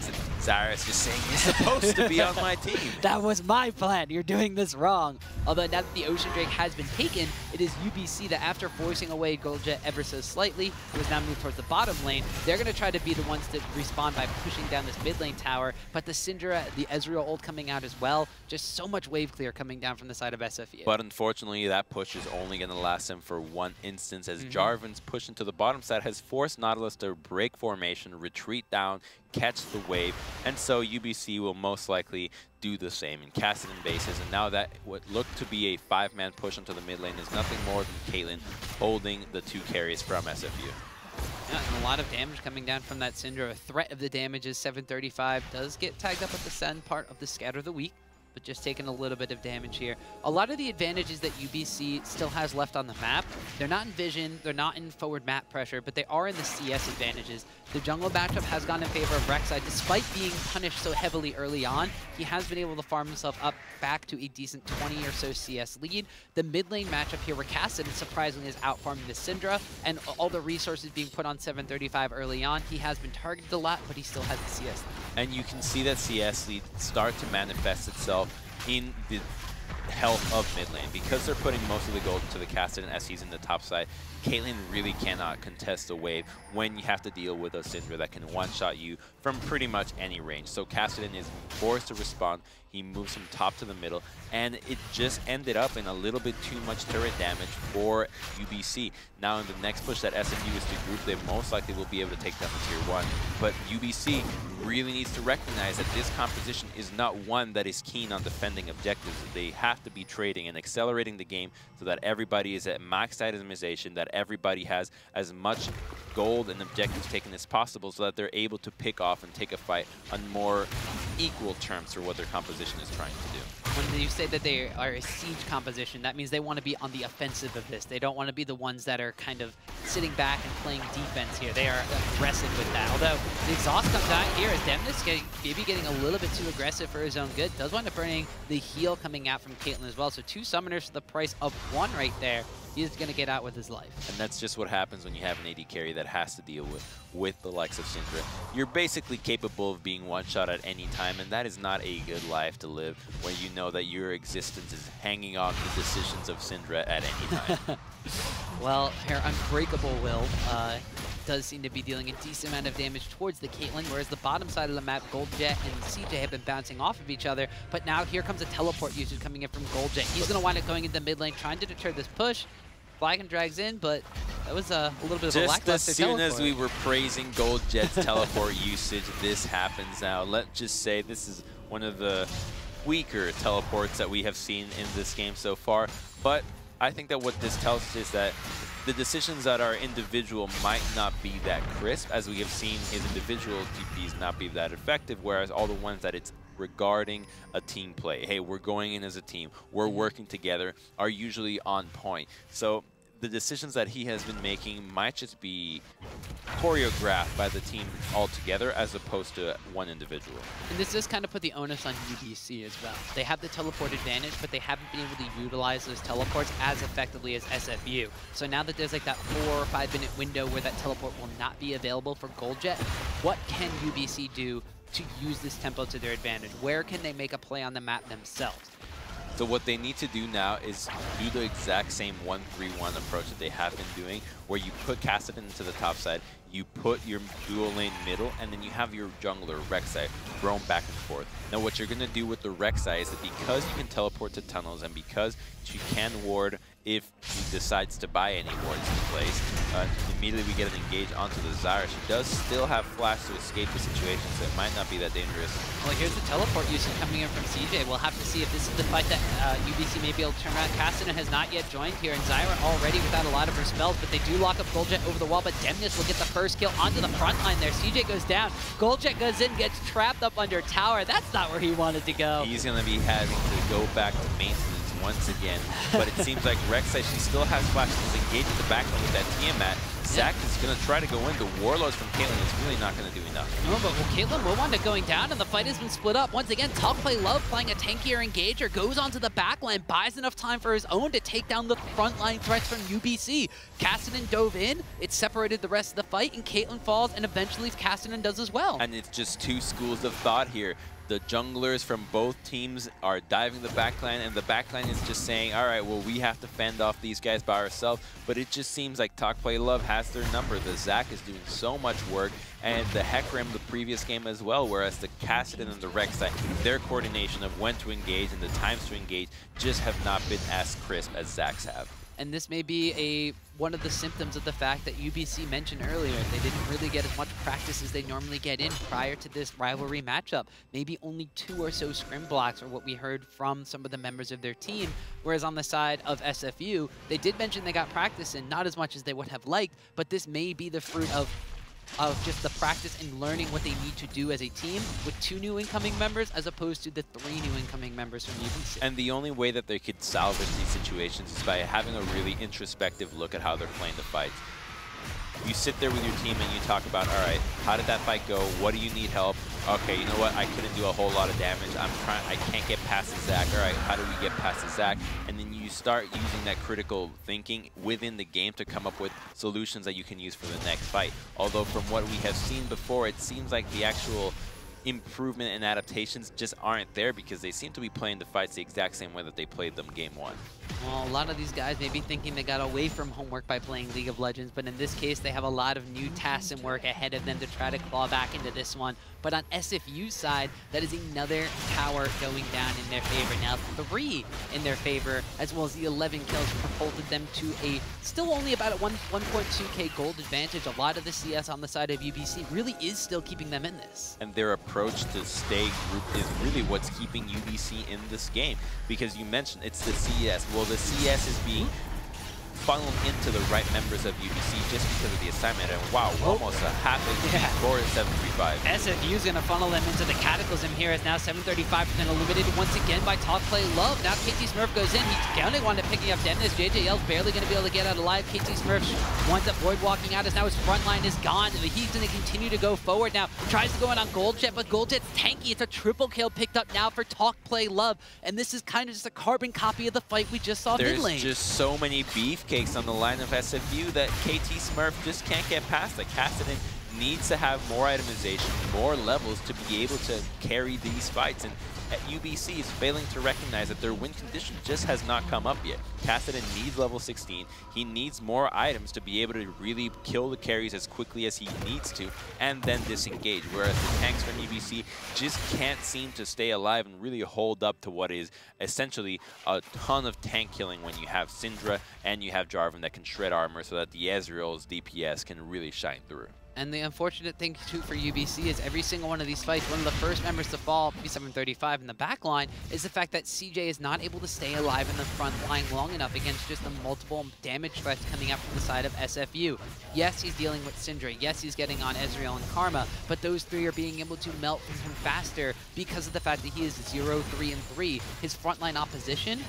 Zyrus just saying, you're supposed to be on my team. That was my plan. You're doing this wrong. Although now that the Ocean Drake has been taken, it is UBC that after forcing away Goldjet ever so slightly, who has now moved towards the bottom lane, they're going to try to be the ones to respawn by pushing down this mid lane tower. But the Syndra, the Ezreal ult coming out as well, just so much wave clear coming down from the side of SFU. But unfortunately, that push is only going to last him for one instance, as Jarvan's push into the bottom side has forced Nautilus to break formation, retreat down, catch the wave, and so UBC will most likely do the same in Kassadin bases. And now that what looked to be a 5-man push into the mid lane is nothing more than Caitlyn holding the 2 carries from SFU. Yeah, and a lot of damage coming down from that Syndra. A threat of the damage is 735. Does get tagged up at the send part of the Scatter of the Week, but just taking a little bit of damage here. A lot of the advantages that UBC still has left on the map, they're not in vision, they're not in forward map pressure, but they are in the CS advantages. The jungle matchup has gone in favor of Rek'Sai. Despite being punished so heavily early on, he has been able to farm himself up back to a decent 20 or so CS lead. The mid lane matchup here where Kassadin surprisingly is outfarming the Syndra, and all the resources being put on 735 early on. He has been targeted a lot, but he still has the CS lead. And you can see that CS lead start to manifest itself in the health of mid lane. Because they're putting most of the gold into the Kassadin as he's in the top side, Caitlyn really cannot contest a wave when you have to deal with a Syndra that can one-shot you from pretty much any range. So Kassadin is forced to respond. He moves from top to the middle, and it just ended up in a little bit too much turret damage for UBC. Now in the next push that SFU is to group, they most likely will be able to take down the tier 1. But UBC really needs to recognize that this composition is not one that is keen on defending objectives. They have to be trading and accelerating the game so that everybody is at max itemization, that everybody has as much gold and objectives taken as possible, so that they're able to pick off and take a fight on more equal terms for what their composition is trying to do. When you say that they are a siege composition, that means they want to be on the offensive of this. They don't want to be the ones that are kind of sitting back and playing defense here. They are aggressive with that. Although the exhaust comes out here as Demnis maybe getting a little bit too aggressive for his own good. Does wind up burning the heal coming out from Caitlyn as well. So 2 summoners for the price of 1 right there. He's going to get out with his life. And that's just what happens when you have an AD carry that has to deal with the likes of Syndra. You're basically capable of being one-shot at any time, and that is not a good life to live when you know that your existence is hanging on the decisions of Syndra at any time. Well, her Unbreakable Will does seem to be dealing a decent amount of damage towards the Caitlyn, whereas the bottom side of the map, Goldjet and CJ have been bouncing off of each other, but now here comes a teleport usage coming in from Goldjet. He's going to wind up going into mid lane, trying to deter this push. Flag and drags in, but that was a little bit of a lackluster teleport. Just as soon as we were praising Goldjet's teleport usage, this happens now. Let's just say this is one of the weaker teleports that we have seen in this game so far, but I think that what this tells us is that the decisions that are individual might not be that crisp, as we have seen his individual TPs not be that effective, whereas all the ones that it's regarding a team play, hey, we're going in as a team, we're working together, are usually on point. So the decisions that he has been making might just be choreographed by the team altogether as opposed to one individual. And this does kind of put the onus on UBC as well. They have the teleport advantage, but they haven't been able to utilize those teleports as effectively as SFU. So now that there's like that 4 or 5 minute window where that teleport will not be available for Goldjet, what can UBC do to use this tempo to their advantage? Where can they make a play on the map themselves? So what they need to do now is do the exact same 1-3-1 approach that they have been doing, where you put Kassadin into the top side, you put your dual lane middle, and then you have your jungler, Rek'Sai, roam back and forth. Now what you're going to do with the Rek'Sai is that because you can teleport to tunnels and because she can ward if she decides to buy any wards in place, immediately we get an engage onto the Zyra. She does still have flash to escape the situation, so it might not be that dangerous. Well, here's the teleport usage coming in from CJ. We'll have to see if this is the fight that UBC may be able to turn around. Kassadin has not yet joined here, and Zyra already without a lot of her spells, but they do lock up Goldjet over the wall, but Demnis will get the first kill onto the front line there. CJ goes down. Goldjet goes in, gets trapped up under tower. That's not where he wanted to go. He's going to be having to go back to maintenance once again, but it seems like Rek'Sai, she still has flash. She's engaged in the backline with that Tiamat. Zac is going to try to go in. The Warlords from Caitlyn is really not going to do enough. No, but Caitlyn will wind up going down, and the fight has been split up. Once again, Talkplaylove playing a tankier engager, goes onto the backline, buys enough time for his own to take down the frontline threats from UBC. Kassadin dove in, it separated the rest of the fight, and Caitlyn falls, and eventually Kassadin does as well. And it's just two schools of thought here. The junglers from both teams are diving the backline, and the backline is just saying, all right, well, we have to fend off these guys by ourselves. But it just seems like Talkplaylove has their number. The Zac is doing so much work, and the Hecarim the previous game as well, whereas the Kassadin and the Rek'Sai, their coordination of when to engage and the times to engage just have not been as crisp as Zac's have. And this may be one of the symptoms of the fact that UBC mentioned earlier. They didn't really get as much practice as they normally get in prior to this rivalry matchup. Maybe only 2 or so scrim blocks are what we heard from some of the members of their team. Whereas on the side of SFU, they did mention they got practice in, not as much as they would have liked, but this may be the fruit of just the practice and learning what they need to do as a team with 2 new incoming members as opposed to the 3 new incoming members from UBC. And the only way that they could salvage these situations is by having a really introspective look at how they're playing the fights. You sit there with your team and you talk about, all right, how did that fight go? What do you need help? Okay, you know what? I couldn't do a whole lot of damage. I can't get past the Zac. All right, how do we get past the Zac? And then you start using that critical thinking within the game to come up with solutions that you can use for the next fight. Although from what we have seen before, it seems like the actual improvement and adaptations just aren't there because they seem to be playing the fights the exact same way that they played them game 1. Well, a lot of these guys may be thinking they got away from homework by playing League of Legends, but in this case, they have a lot of new tasks and work ahead of them to try to claw back into this one. But on SFU's side, that is another tower going down in their favor. Now 3 in their favor, as well as the 11 kills propelled them to a still only about a 1.2k gold advantage. A lot of the CS on the side of UBC really is still keeping them in this. And their approach to stay grouped is really what's keeping UBC in this game. Because you mentioned it's the CS. Well, the CS is being funneled into the right members of UBC just because of the assignment. And wow, almost a half HP for 735. SFU's going to funnel them into the Cataclysm here as now 735% eliminated once again by Talkplaylove. Now KT Smurf goes in. He's going to wind up picking up Demnis. JJL's barely going to be able to get out alive. KT Smurf winds up void walking out as now his front line is gone. He's going to continue to go forward now. Tries to go in on Goldjet, but Goldjet's tanky. It's a triple kill picked up now for Talkplaylove. And this is kind of just a carbon copy of the fight we just saw mid lane. There's just so many beefcakes on the line of SFU that KT Smurf just can't get past. Like Kassadin needs to have more itemization, more levels to be able to carry these fights. And UBC is failing to recognize that their win condition just has not come up yet. Kassadin needs level 16. He needs more items to be able to really kill the carries as quickly as he needs to and then disengage. Whereas the tanks from UBC just can't seem to stay alive and really hold up to what is essentially a ton of tank killing when you have Syndra and you have Jarvan that can shred armor so that the Ezreal's DPS can really shine through. And the unfortunate thing, too, for UBC is every single one of these fights, one of the first members to fall, B735 in the back line, is the fact that CJ is not able to stay alive in the front line long enough against just the multiple damage threats coming up from the side of SFU. Yes, he's dealing with Syndra. Yes, he's getting on Ezreal and Karma, but those 3 are being able to melt from him faster because of the fact that he is 0-3-3. His frontline opposition,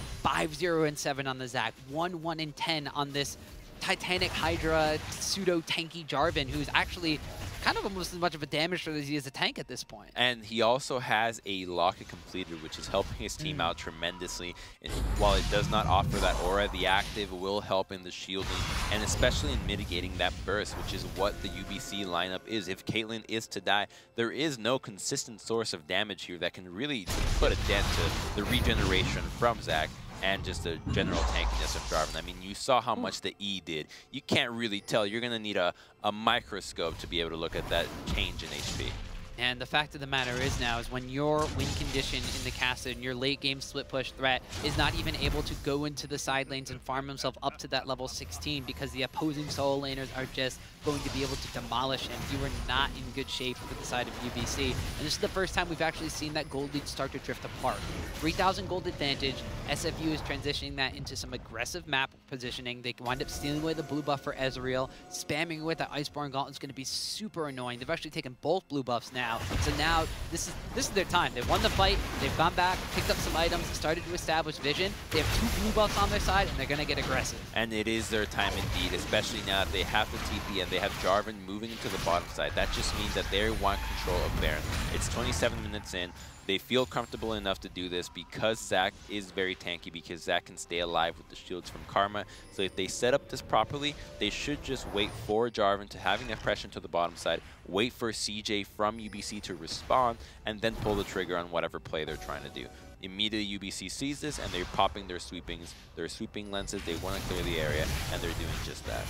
5-0-7 on the Zac, 1-1-10 on this Titanic Hydra pseudo-tanky Jarvan, who's actually kind of almost as much of a damage threat as he is a tank at this point. And he also has a Locket completed, which is helping his team out tremendously. And while it does not offer that aura, the active will help in the shielding, and especially in mitigating that burst, which is what the UBC lineup is. If Caitlyn is to die, there is no consistent source of damage here that can really put a dent to the regeneration from Zac. and just the general tankiness of Jarvan. I mean, you saw how much the E did. You can't really tell. You're going to need a microscope to be able to look at that change in HP. And the fact of the matter is now is when your win condition in the Kassadin and your late game split push threat is not even able to go into the side lanes and farm himself up to that level 16 because the opposing solo laners are just going to be able to demolish him. You are not in good shape for the side of UBC. And this is the first time we've actually seen that gold lead start to drift apart. 3,000 gold advantage. SFU is transitioning that into some aggressive map positioning. They wind up stealing away the blue buff for Ezreal. Spamming with that Iceborne Gauntlet is going to be super annoying. They've actually taken both blue buffs now. So now this is their time. They won the fight. They've gone back, picked up some items, started to establish vision. They have 2 blue buffs on their side, and they're going to get aggressive. And it is their time indeed, especially now that they have the TP and they have Jarvan moving into the bottom side. That just means that they want control of Baron. It's 27 minutes in. They feel comfortable enough to do this because Zac is very tanky, because Zac can stay alive with the shields from Karma. So if they set up this properly, they should just wait for Jarvan to having that pressure to the bottom side, wait for CJ from UBC to respond, and then pull the trigger on whatever play they're trying to do. Immediately UBC sees this and they're popping their sweeping lenses. They want to clear the area, and they're doing just that.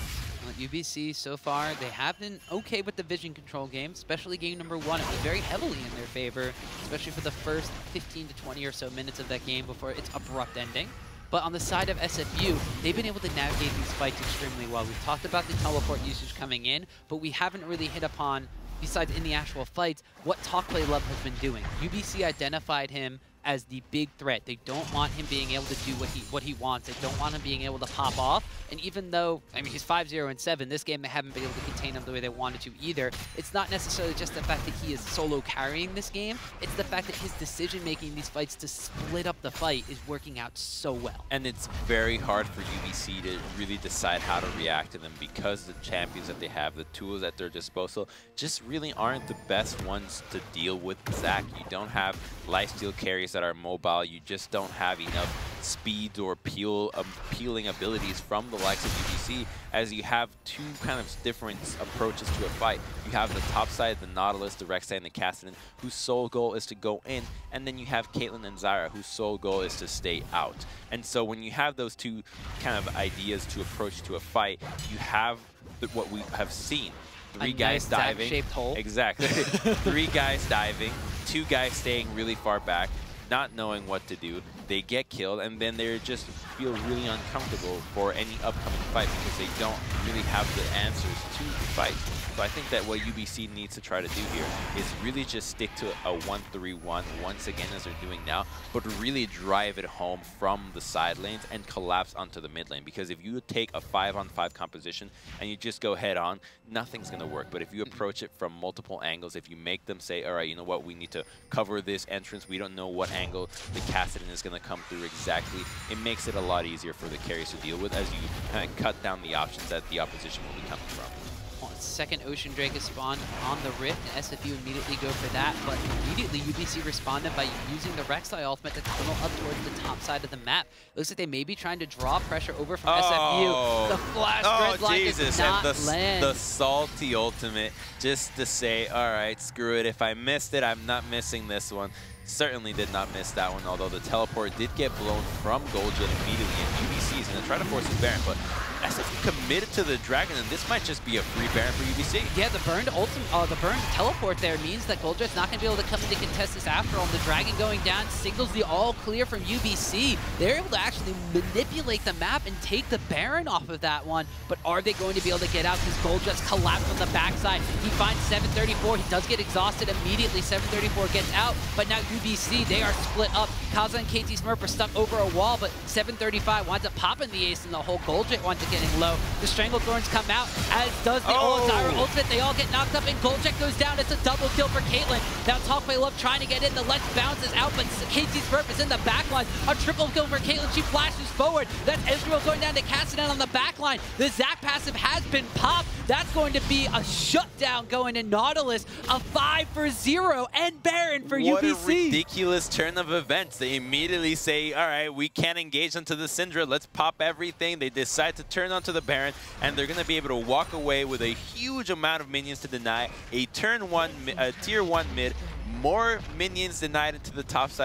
UBC so far, they have been okay with the vision control game, especially game number 1. It was very heavily in their favor, especially for the first 15 to 20 or so minutes of that game before its abrupt ending. But on the side of SFU, they've been able to navigate these fights extremely well. We've talked about the teleport usage coming in, but we haven't really hit upon, besides in the actual fights, what Talkplay Love has been doing. UBC identified him as the big threat. They don't want him being able to do what he wants. They don't want him being able to pop off. And even though, I mean, he's 5-0-7, this game they haven't been able to contain him the way they wanted to either. It's not necessarily just the fact that he is solo carrying this game. It's the fact that his decision-making in these fights to split up the fight is working out so well. And it's very hard for UBC to really decide how to react to them because the champions that they have, the tools at their disposal, just really aren't the best ones to deal with Zac. You don't have lifesteal carries that are mobile. You just don't have enough speed or peeling abilities from the likes of UBC, as you have 2 kind of different approaches to a fight. You have the top side, the Nautilus, the Rek'Sai, and the Kassadin, whose sole goal is to go in, and then you have Caitlyn and Zyra, whose sole goal is to stay out. And so when you have those 2 kind of ideas to approach to a fight, you have what we have seen. 3 guys diving. Shaped hole. Exactly. 3 guys diving, 2 guys staying really far back, not knowing what to do. They get killed, and then they just feel really uncomfortable for any upcoming fight because they don't really have the answers to the fight. So I think that what UBC needs to try to do here is really just stick to a 1-3-1 once again, as they're doing now, but really drive it home from the side lanes and collapse onto the mid lane. Because if you take a 5-on-5 composition and you just go head on, nothing's going to work. But if you approach it from multiple angles, if you make them say, all right, you know what, we need to cover this entrance, we don't know what angle the Kassadin is going to come through exactly, it makes it a lot easier for the carries to deal with as you kind of cut down the options that the opposition will be coming from. Second Ocean Drake is spawned on the Rift, and SFU immediately go for that, but immediately UBC responded by using the Rek'Sai ultimate to tunnel up towards the top side of the map. Looks like they may be trying to draw pressure over from SFU. The flash red line does not land. The salty ultimate, just to say, all right, screw it. If I missed it, I'm not missing this one. Certainly did not miss that one, although the teleport did get blown from Goldjet immediately, and UBC is going to try to force his Baron, but SFU committed to the Dragon, and this might just be a free Baron for UBC. Yeah, the burned teleport there means that Goldjet's not going to be able to come in to contest this after all. And the Dragon going down signals the all clear from UBC. They're able to actually manipulate the map and take the Baron off of that one, but are they going to be able to get out because Goldjet's collapsed on the backside? He finds 734. He does get exhausted immediately. 734 gets out, but now UBC, they are split up. Kaza and KT Smurf are stuck over a wall, but 735 winds up popping the ace in the hole. Goldjet winds up getting low. The Stranglethorns come out, as does the Zyra ultimate. They all get knocked up, and Goldjet goes down. It's a double kill for Caitlyn. Now Talkplay Love trying to get in. The Let's bounces out, but KT Smurf is in the backline. A triple kill for Caitlyn. She flashes forward. That's Ezreal going down to Kassadin on the backline. The Zac passive has been popped. That's going to be a shutdown going to Nautilus. A 5-for-0 and Baron for UBC. What a ridiculous turn of events. They immediately say, all right, we can't engage onto the Syndra. Let's pop everything. They decide to turn onto the Baron, and they're going to be able to walk away with a huge amount of minions to deny. A tier 1 mid, more minions denied into the top side.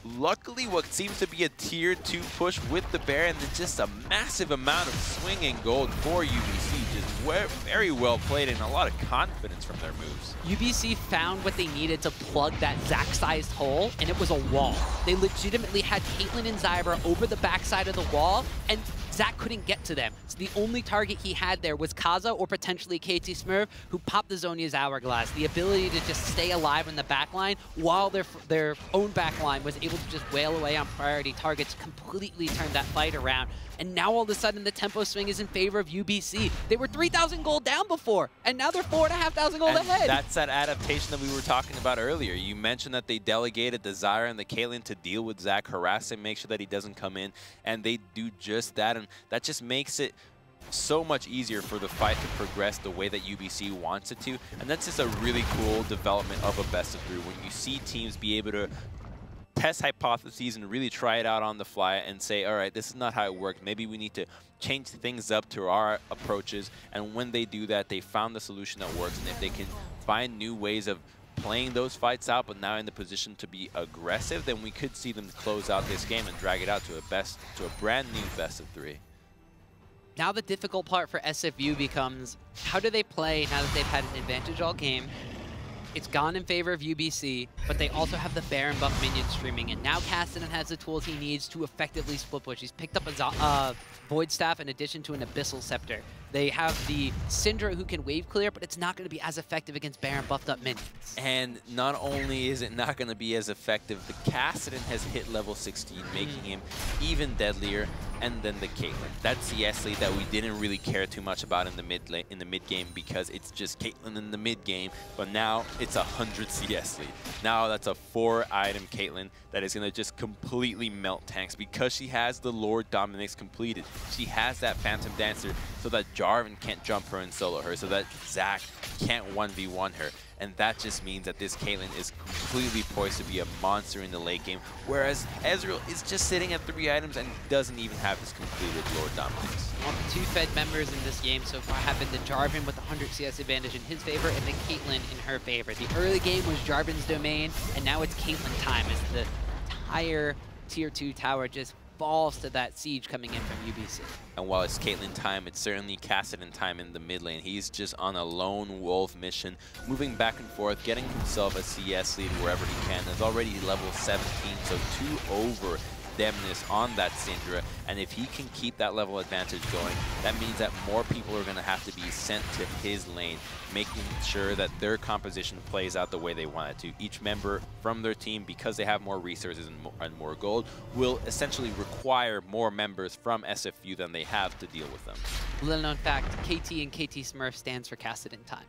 luckily what seems to be a tier 2 push with the Baron, and just a massive amount of swinging gold for UBC. Just very well played and a lot of confidence from their moves. UBC found what they needed to plug that Zac-sized hole, and it was a wall. They legitimately had Caitlyn and Zyber over the backside of the wall, and Zac couldn't get to them. So the only target he had there was Kaza or potentially KT Smurf, who popped the Zhonya's Hourglass. The ability to just stay alive in the backline while their own backline was able to just wail away on priority targets completely turned that fight around. And now all of a sudden the tempo swing is in favor of UBC. They were 3,000 gold down before, and now they're 4,500 gold ahead. That's that adaptation that we were talking about earlier. You mentioned that they delegated the Zyra and the Caitlyn to deal with Zac, harass him, make sure that he doesn't come in, and they do just that, and that just makes it so much easier for the fight to progress the way that UBC wants it to, and that's just a really cool development of a best of 3 when you see teams be able to test hypotheses and really try it out on the fly and say, all right, this is not how it worked. Maybe we need to change things up to our approaches. And when they do that, they found the solution that works. And if they can find new ways of playing those fights out, but now in the position to be aggressive, then we could see them close out this game and drag it out to a brand new best of 3. Now the difficult part for SFU becomes, how do they play now that they've had an advantage all game? It's gone in favor of UBC, but they also have the Baron buff minion streaming, and now Cassidy has the tools he needs to effectively split push. He's picked up a Void Staff in addition to an Abyssal Scepter. They have the Syndra who can wave clear, but it's not going to be as effective against Baron buffed up minions. And not only is it not going to be as effective, the Cassidy has hit level 16, making him even deadlier. And then the Caitlyn. That CS lead that we didn't really care too much about in the mid game because it's just Caitlyn in the mid game, but now it's 100 CS lead. Now that's a 4-item Caitlyn that is going to just completely melt tanks because she has the Lord Dominix completed. She has that Phantom Dancer so that Jarvan can't jump her and solo her, so that Zac can't 1v1 her. And that just means that this Caitlyn is completely poised to be a monster in the late game, whereas Ezreal is just sitting at 3 items and doesn't even have his completed Lord Dominix. Well, the 2 Fed members in this game so far have been the Jarvan with the 100 CS advantage in his favor and the Caitlyn in her favor. The early game was Jarvan's domain, and now it's Caitlyn time as the entire Tier 2 tower just falls to that siege coming in from UBC. And while it's Caitlyn time, it's certainly Cassidy time in the mid lane. He's just on a lone wolf mission, moving back and forth, getting himself a CS lead wherever he can. There's already level 17, so 2 over Demnis on that Syndra, and if he can keep that level advantage going, that means that more people are going to have to be sent to his lane, making sure that their composition plays out the way they want it to. Each member from their team, because they have more resources and more gold, will essentially require more members from SFU than they have to deal with them. Little known fact, KT and KT Smurf stands for Cassidy time.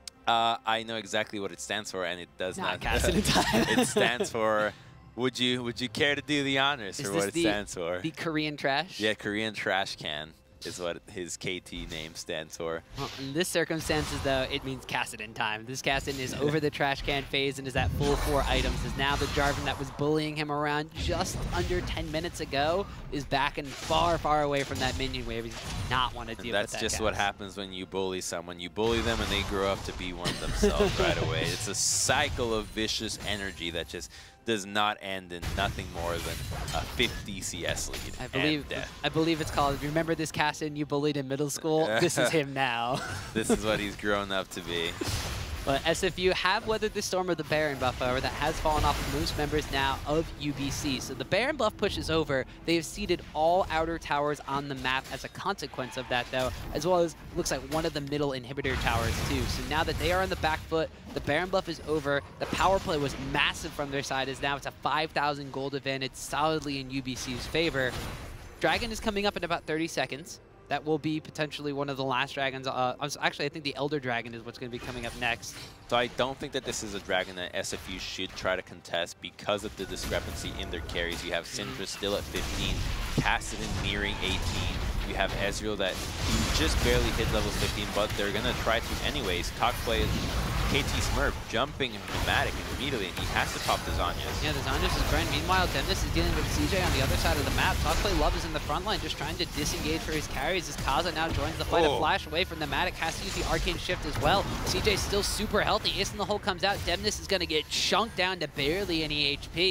I know exactly what it stands for, and it does not. Cassidy time. It stands for... Would you care to do the honors for what it stands for? The Korean trash? Yeah, Korean trash can is what his KT name stands for. Well, in this circumstances, though, it means Cassidy time. This Cassidy is over the trash can phase and is at full 4 items. Is now the Jarvan that was bullying him around just under 10 minutes ago is back and far, far away from that minion wave. He does not want to deal with that. That's just what happens when you bully someone. You bully them and they grow up to be one themselves right away. It's a cycle of vicious energy that just does not end in nothing more than a 50 CS lead. I believe it's called, remember this Cassidy you bullied in middle school? This is him now. This is what he's grown up to be. But SFU have weathered the storm of the Baron buff, however, that has fallen off of most members now of UBC. So the Baron buff push is over. They have seeded all outer towers on the map as a consequence of that, though, as well as looks like one of the middle inhibitor towers, too. So now that they are on the back foot, the Baron buff is over. The power play was massive from their side, as now it's a 5,000 gold advantage solidly in UBC's favor. Dragon is coming up in about 30 seconds. That will be potentially one of the last dragons. Actually, I think the Elder Dragon is what's going to be coming up next. So I don't think that this is a dragon that SFU should try to contest because of the discrepancy in their carries. You have Syndra still at 15, Cassidy nearing 18. You have Ezreal that he just barely hit level 15, but they're going to try to anyways. Talk play KT Smurf jumping Pneumatic immediately, and he has to pop the Zhonya's. Yeah, the Zhonya's is growing. Meanwhile, Demnis is dealing with CJ on the other side of the map. Talkplay Love is in the front line, just trying to disengage for his carries as Kaza now joins the fight. A flash away from Pneumatic, has to use the Arcane Shift as well. CJ's still super healthy. Ace in the hole comes out. Demnis is going to get chunked down to barely any HP.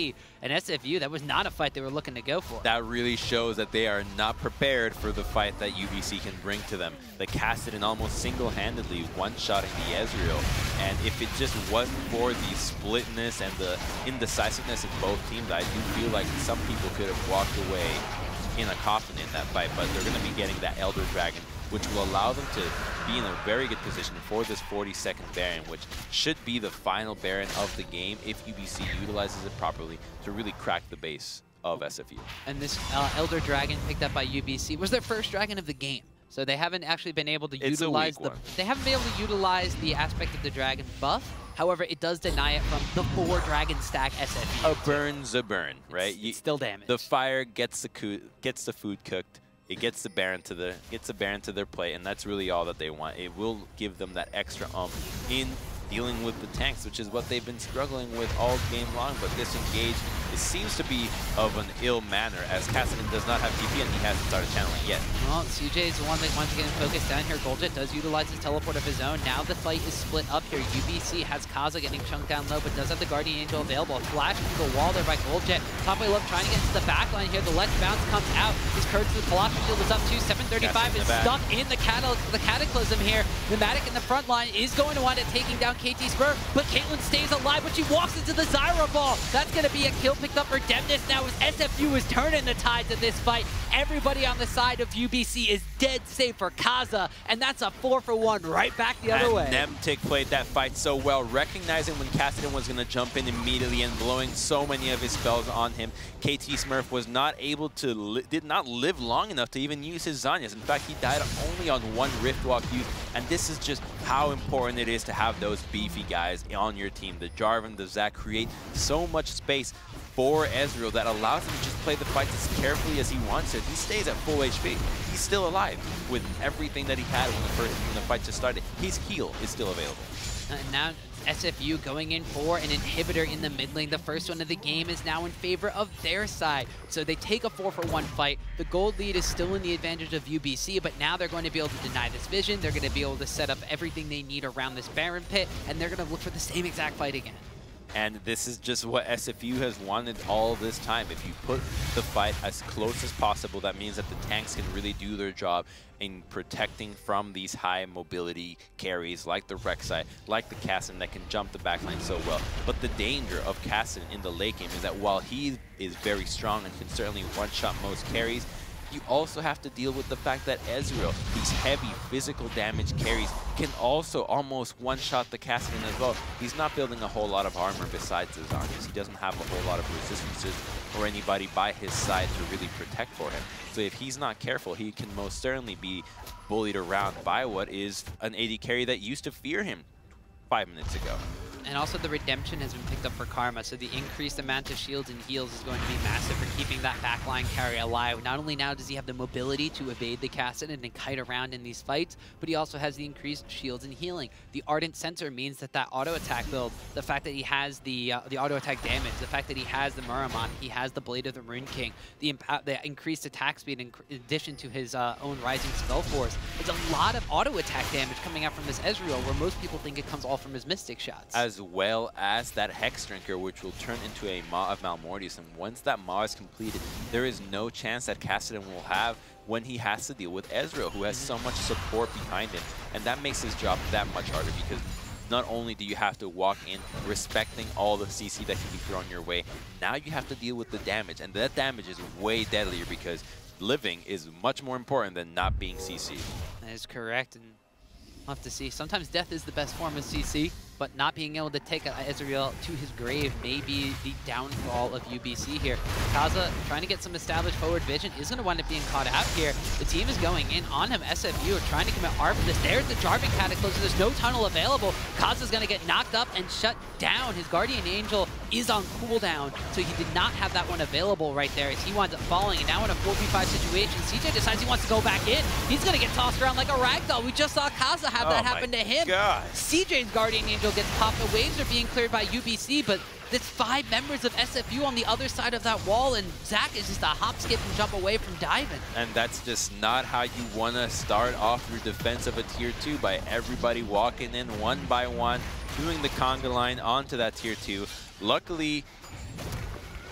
And SFU, that was not a fight they were looking to go for. That really shows that they are not prepared for the fight that UBC can bring to them. The Kassadin almost single-handedly one-shotting the Ezreal. And if it just wasn't for the splitness and the indecisiveness of both teams, I do feel like some people could have walked away in a coffin in that fight, but they're going to be getting that Elder Dragon, which will allow them to be in a very good position for this 42nd Baron, which should be the final Baron of the game if UBC utilizes it properly to really crack the base of SFU. And this Elder Dragon picked up by UBC was their first dragon of the game. So they haven't actually been able to utilize they haven't been able to utilize the aspect of the dragon buff. However, it does deny it from the 4 dragon stack SFU. A burn's a burn, right? It's still damage. The fire gets the food cooked. It gets the Baron to their plate, and that's really all that they want. It will give them that extra in dealing with the tanks, which is what they've been struggling with all game long. But this engage, it seems to be of an ill manner, as Kassadin does not have TP and he hasn't started channeling yet. Well, CJ is the one that wants to get him focused down here. Goldjet does utilize his teleport of his own. Now the fight is split up here. UBC has Kaza getting chunked down low, but does have the Guardian Angel available. A flash into the wall there by Goldjet. Top way love trying to get into the back line here. The Let's Bounce comes out. His Curse to the Colossal Shield is up to 735. Is stuck in the Cataclysm here. Pneumatic in the front line is going to wind up taking down KT Spur, but Caitlyn stays alive, but she walks into the Zyra Ball. That's going to be a kill picked up for Demnis. Now as SFU is turning the tides of this fight, everybody on the side of UBC is dead safe for Kaza, and that's a 4-for-1 right back the other way. Nemtic played that fight so well, recognizing when Kassadin was going to jump in immediately and blowing so many of his spells on him. KT Smurf was not able to, did not live long enough to even use his Zhonya's. In fact, he died only on 1 Riftwalk use, and this is just how important it is to have those beefy guys on your team. The Jarvan, the Zac create so much space for Ezreal that allows him to just play the fights as carefully as he wants it. He stays at full HP. He's still alive with everything that he had when the fight just started. His heal is still available. And now SFU going in for an inhibitor in the mid lane. The first one of the game is now in favor of their side. So they take a 4-for-1 fight. The gold lead is still in the advantage of UBC, but now they're going to be able to deny this vision. They're going to be able to set up everything they need around this Baron pit, and they're going to look for the same exact fight again. And this is just what SFU has wanted all this time. If you put the fight as close as possible, that means that the tanks can really do their job in protecting from these high mobility carries like the Rek'Sai, like the Kassadin that can jump the backline so well. But the danger of Kassadin in the late game is that while he is very strong and can certainly one-shot most carries, you also have to deal with the fact that Ezreal, these heavy physical damage carries, can also almost one-shot the Kassadin as well. He's not building a whole lot of armor besides his Zhonya's. He doesn't have a whole lot of resistances or anybody by his side to really protect for him. So if he's not careful, he can most certainly be bullied around by what is an AD carry that used to fear him 5 minutes ago. And also the redemption has been picked up for Karma, so the increased amount of shields and heals is going to be massive for keeping that backline carry alive. Not only now does he have the mobility to evade the Kassadin and kite around in these fights, but he also has the increased shields and healing. The Ardent Sensor means that auto attack build, the fact that he has the auto attack damage, the fact that he has the Muramon, he has the Blade of the Rune King, the increased attack speed in addition to his own Rising Spell Force. It's a lot of auto attack damage coming out from this Ezreal, where most people think it comes all from his Mystic shots. As well as that Hex Drinker, which will turn into a Maw of Malmortius. And once that Maw is completed, there is no chance that Kassadin will have when he has to deal with Ezreal, who has so much support behind him. And that makes his job that much harder, because not only do you have to walk in respecting all the CC that can be thrown your way, now you have to deal with the damage. And that damage is way deadlier, because living is much more important than not being CC. That is correct. And we'll have to see. Sometimes death is the best form of CC, but not being able to take Ezreal to his grave may be the downfall of UBC here. Kaza trying to get some established forward vision is going to wind up being caught out here. The team is going in on him. SFU are trying to commit ARP for this. There's the Jarvan Cataclysm. There's no tunnel available. Kaza's going to get knocked up and shut down. His Guardian Angel is on cooldown, so he did not have that one available right there as he winds up falling. And now in a 4v5 situation, CJ decides he wants to go back in. He's going to get tossed around like a ragdoll. We just saw Kaza have that happen to him. God. CJ's Guardian Angel gets popped. The waves are being cleared by UBC, but there's 5 members of SFU on the other side of that wall, and Zac is just a hop, skip, and jump away from diving. And that's just not how you want to start off your defense of a tier 2, by everybody walking in one by one, doing the conga line onto that tier 2. Luckily,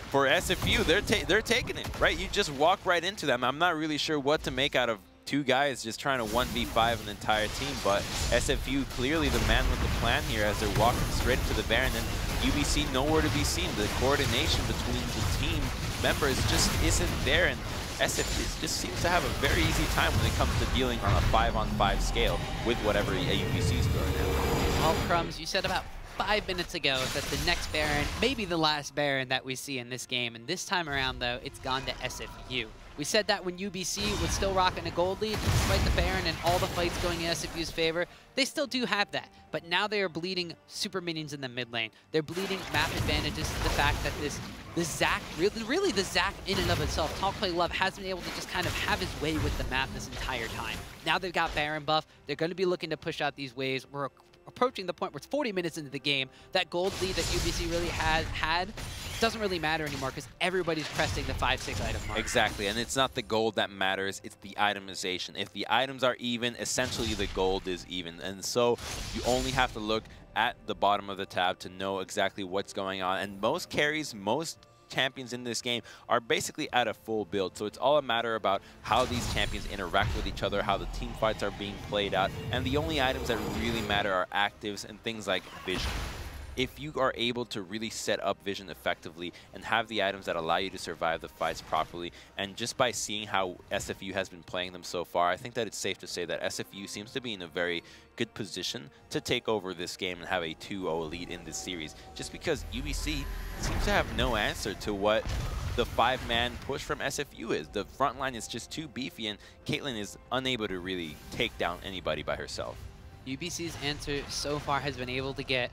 for SFU, they're taking it, right? You just walk right into them. I'm not really sure what to make out of two guys just trying to 1v5 an entire team, but SFU clearly the man with the plan here as they're walking straight into the Baron, and UBC nowhere to be seen. The coordination between the team members just isn't there, and SFU just seems to have a very easy time when it comes to dealing on a 5-on-5 scale with whatever UBC is throwing at. Well, Crumbs, you said about 5 minutes ago that the next Baron, maybe the last Baron that we see in this game, and this time around, though, it's gone to SFU. We said that when UBC was still rocking a gold lead, despite the Baron and all the fights going in SFU's favor, they still do have that. But now they are bleeding super minions in the mid lane. They're bleeding map advantages to the fact that this Zac, really the Zac in and of itself, Talkplay Love has been able to just kind of have his way with the map this entire time. Now they've got Baron buff. They're going to be looking to push out these waves. We're approaching the point where it's 40 minutes into the game. That gold lead that UBC really had doesn't really matter anymore because everybody's pressing the 5-6 item mark. Exactly, and it's not the gold that matters, it's the itemization. If the items are even, essentially the gold is even. And so you only have to look at the bottom of the tab to know exactly what's going on. And most carries, most champions in this game are basically at a full build, so it's all a matter about how these champions interact with each other, how the team fights are being played out, and the only items that really matter are actives and things like vision. If you are able to really set up vision effectively and have the items that allow you to survive the fights properly, and just by seeing how SFU has been playing them so far, I think that it's safe to say that SFU seems to be in a very good position to take over this game and have a 2-0 lead in this series, just because UBC seems to have no answer to what the 5-man push from SFU is. The front line is just too beefy, and Caitlyn is unable to really take down anybody by herself. UBC's answer so far has been able to get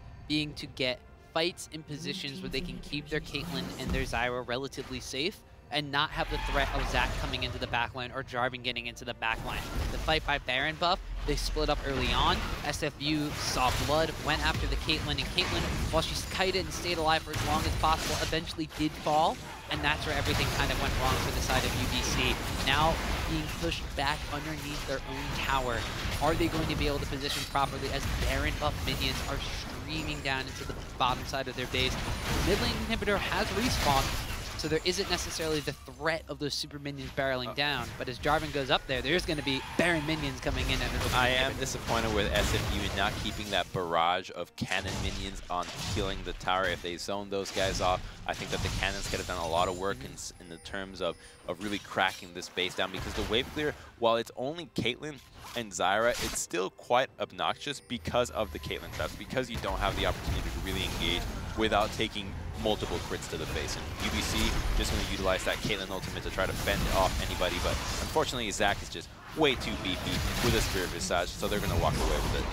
fights in positions where they can keep their Caitlyn and their Zyra relatively safe and not have the threat of Zac coming into the backline or Jarvan getting into the backline. The fight by Baron buff, they split up early on. SFU saw blood, went after the Caitlyn, and Caitlyn, while she's kited and stayed alive for as long as possible, eventually did fall, and that's where everything kind of went wrong for the side of UBC. Now being pushed back underneath their own tower. Are they going to be able to position properly as Baron buff minions are streaming down into the bottom side of their base? The mid lane inhibitor has respawned, so there isn't necessarily the threat of those super minions barreling down, but as Jarvan goes up there's going to be Baron minions coming in. I am disappointed with SFU not keeping that barrage of cannon minions on killing the tower. If they zone those guys off, I think that the cannons could have done a lot of work in the terms of really cracking this base down, because the wave clear, while it's only Caitlyn and Zyra, it's still quite obnoxious because of the Caitlyn traps, because you don't have the opportunity to really engage without taking multiple crits to the face. And UBC just going to utilize that Caitlyn ultimate to try to fend off anybody, but unfortunately Zac is just way too beefy with a Spirit Visage, so they're going to walk away with it.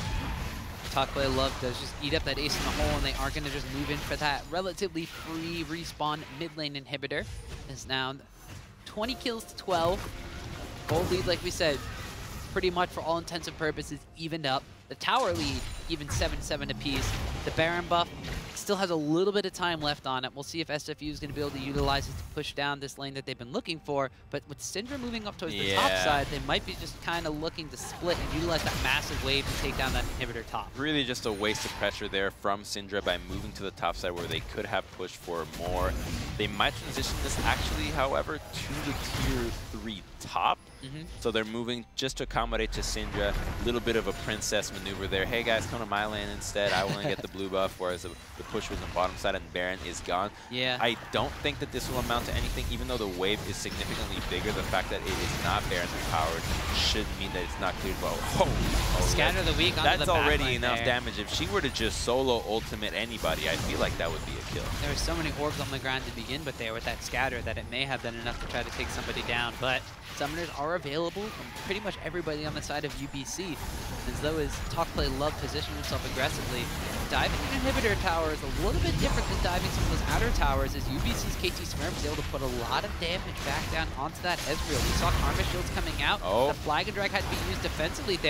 Talkplay Love does just eat up that ace in the hole, and they are going to just move in for that relatively free respawn mid lane inhibitor. Is now 20 kills to 12. Gold lead, like we said, pretty much for all intents and purposes evened up. The tower lead, even 7-7 apiece. The Baron buff still has a little bit of time left on it. We'll see if SFU is going to be able to utilize it to push down this lane that they've been looking for. But with Syndra moving up towards the top side, they might be just kind of looking to split and utilize that massive wave to take down that inhibitor top. Really just a waste of pressure there from Syndra by moving to the top side where they could have pushed for more. They might transition this actually, however, to the tier 3 top. So they're moving just to accommodate to Syndra. A little bit of a princess maneuver there. Hey guys, come to my lane instead. I want to get the blue buff, whereas the push was on the bottom side and Baron is gone. Yeah. I don't think that this will amount to anything, even though the wave is significantly bigger. The fact that it is not Baron powered should mean that it's not cleared well. Scatter the weak onto that's the already enough there. Damage. If she were to just solo ultimate anybody, I feel like that would be a kill. There were so many orbs on the ground to begin with there with that scatter that it may have been enough to try to take somebody down, but summoners are available from pretty much everybody on the side of UBC. As though as Talkplay Love position himself aggressively, diving an inhibitor tower is a little bit different than diving some of those outer towers, as UBC's KT Smurf is able to put a lot of damage back down onto that Ezreal. We saw Karma Shields coming out. The Flag and Drag had to be used defensively there.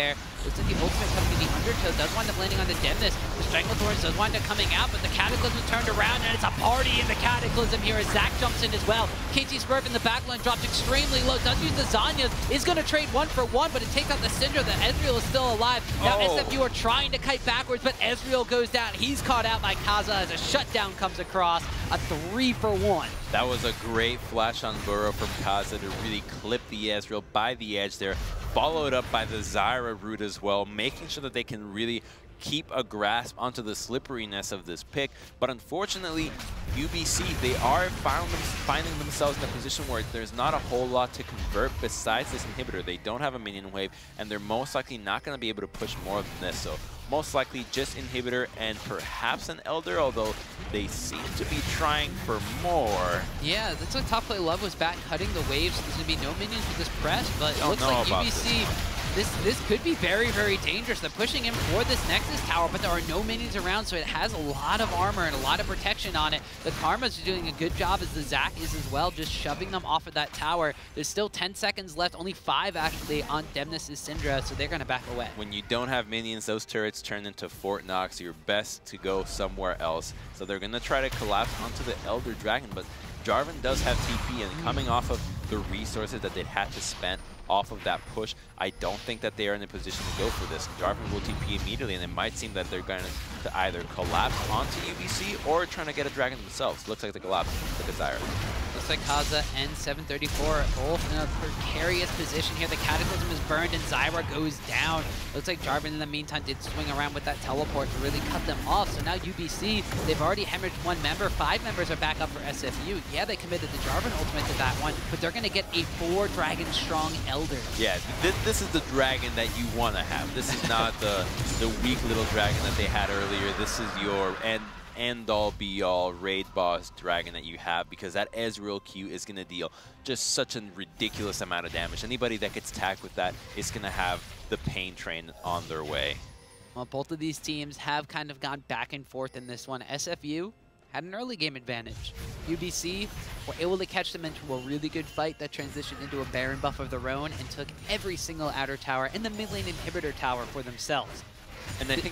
Looks like the ultimate coming to the Undertow does wind up landing on the Demnus. The Stranglethorns does wind up coming out, but the Cataclysm turned around, and it's a party in the Cataclysm here as Zac jumps in as well. KT Smurf in the backline drops extremely low, does use the Zanyas, is going to trade 1 for 1, but it takes out the Syndra. The Ezreal is still alive. Now SFU are trying to kite backwards, but Ezreal goes down. He's caught out by Kaza as a shutdown comes across. A 3 for 1. That was a great flash on Burrow from Kaza to really clip the Ezreal by the edge there, followed up by the Zyra route as well, making sure that they can really keep a grasp onto the slipperiness of this pick. But unfortunately, UBC, they are finding themselves in a position where there's not a whole lot to convert besides this inhibitor. They don't have a minion wave, and they're most likely not going to be able to push more than this. So most likely just inhibitor and perhaps an Elder, although they seem to be trying for more. Yeah, that's what Top Play Love was back cutting the waves. There's going to be no minions with this press, but it looks like UBC, this could be very, very dangerous. They're pushing him for this Nexus tower, but there are no minions around, so it has a lot of armor and a lot of protection on it. The Karma's doing a good job, as the Zac is as well, just shoving them off of that tower. There's still 10 seconds left, only 5 actually on Demnus' Syndra, so they're going to back away. When you don't have minions, those turrets turn into Fort Knox. You're best to go somewhere else. So they're going to try to collapse onto the Elder Dragon, but Jarvan does have TP, and coming off of the resources that they had to spend off of that push, I don't think that they are in a position to go for this. Jarvan will TP immediately, and it might seem that they're going to either collapse onto UBC or trying to get a dragon themselves. Looks like they collapse with Desire. Looks like Kaza and 734 both in a precarious position here. The Cataclysm is burned and Zyra goes down. Looks like Jarvan in the meantime did swing around with that teleport to really cut them off. So now UBC, they've already hemorrhaged 1 member. 5 members are back up for SFU. Yeah, they committed the Jarvan ultimate to that one, but they're going to get a 4 dragon strong Elder. Yeah, this is the dragon that you want to have. This is not the weak little dragon that they had earlier. This is your end-all be-all raid boss dragon that you have, because that Ezreal Q is going to deal just such a ridiculous amount of damage. Anybody that gets tagged with that is going to have the pain train on their way. Well, both of these teams have kind of gone back and forth in this one. SFU had an early game advantage. UBC were able to catch them into a really good fight that transitioned into a Baron buff of their own and took every single outer tower and the mid lane inhibitor tower for themselves. And I think,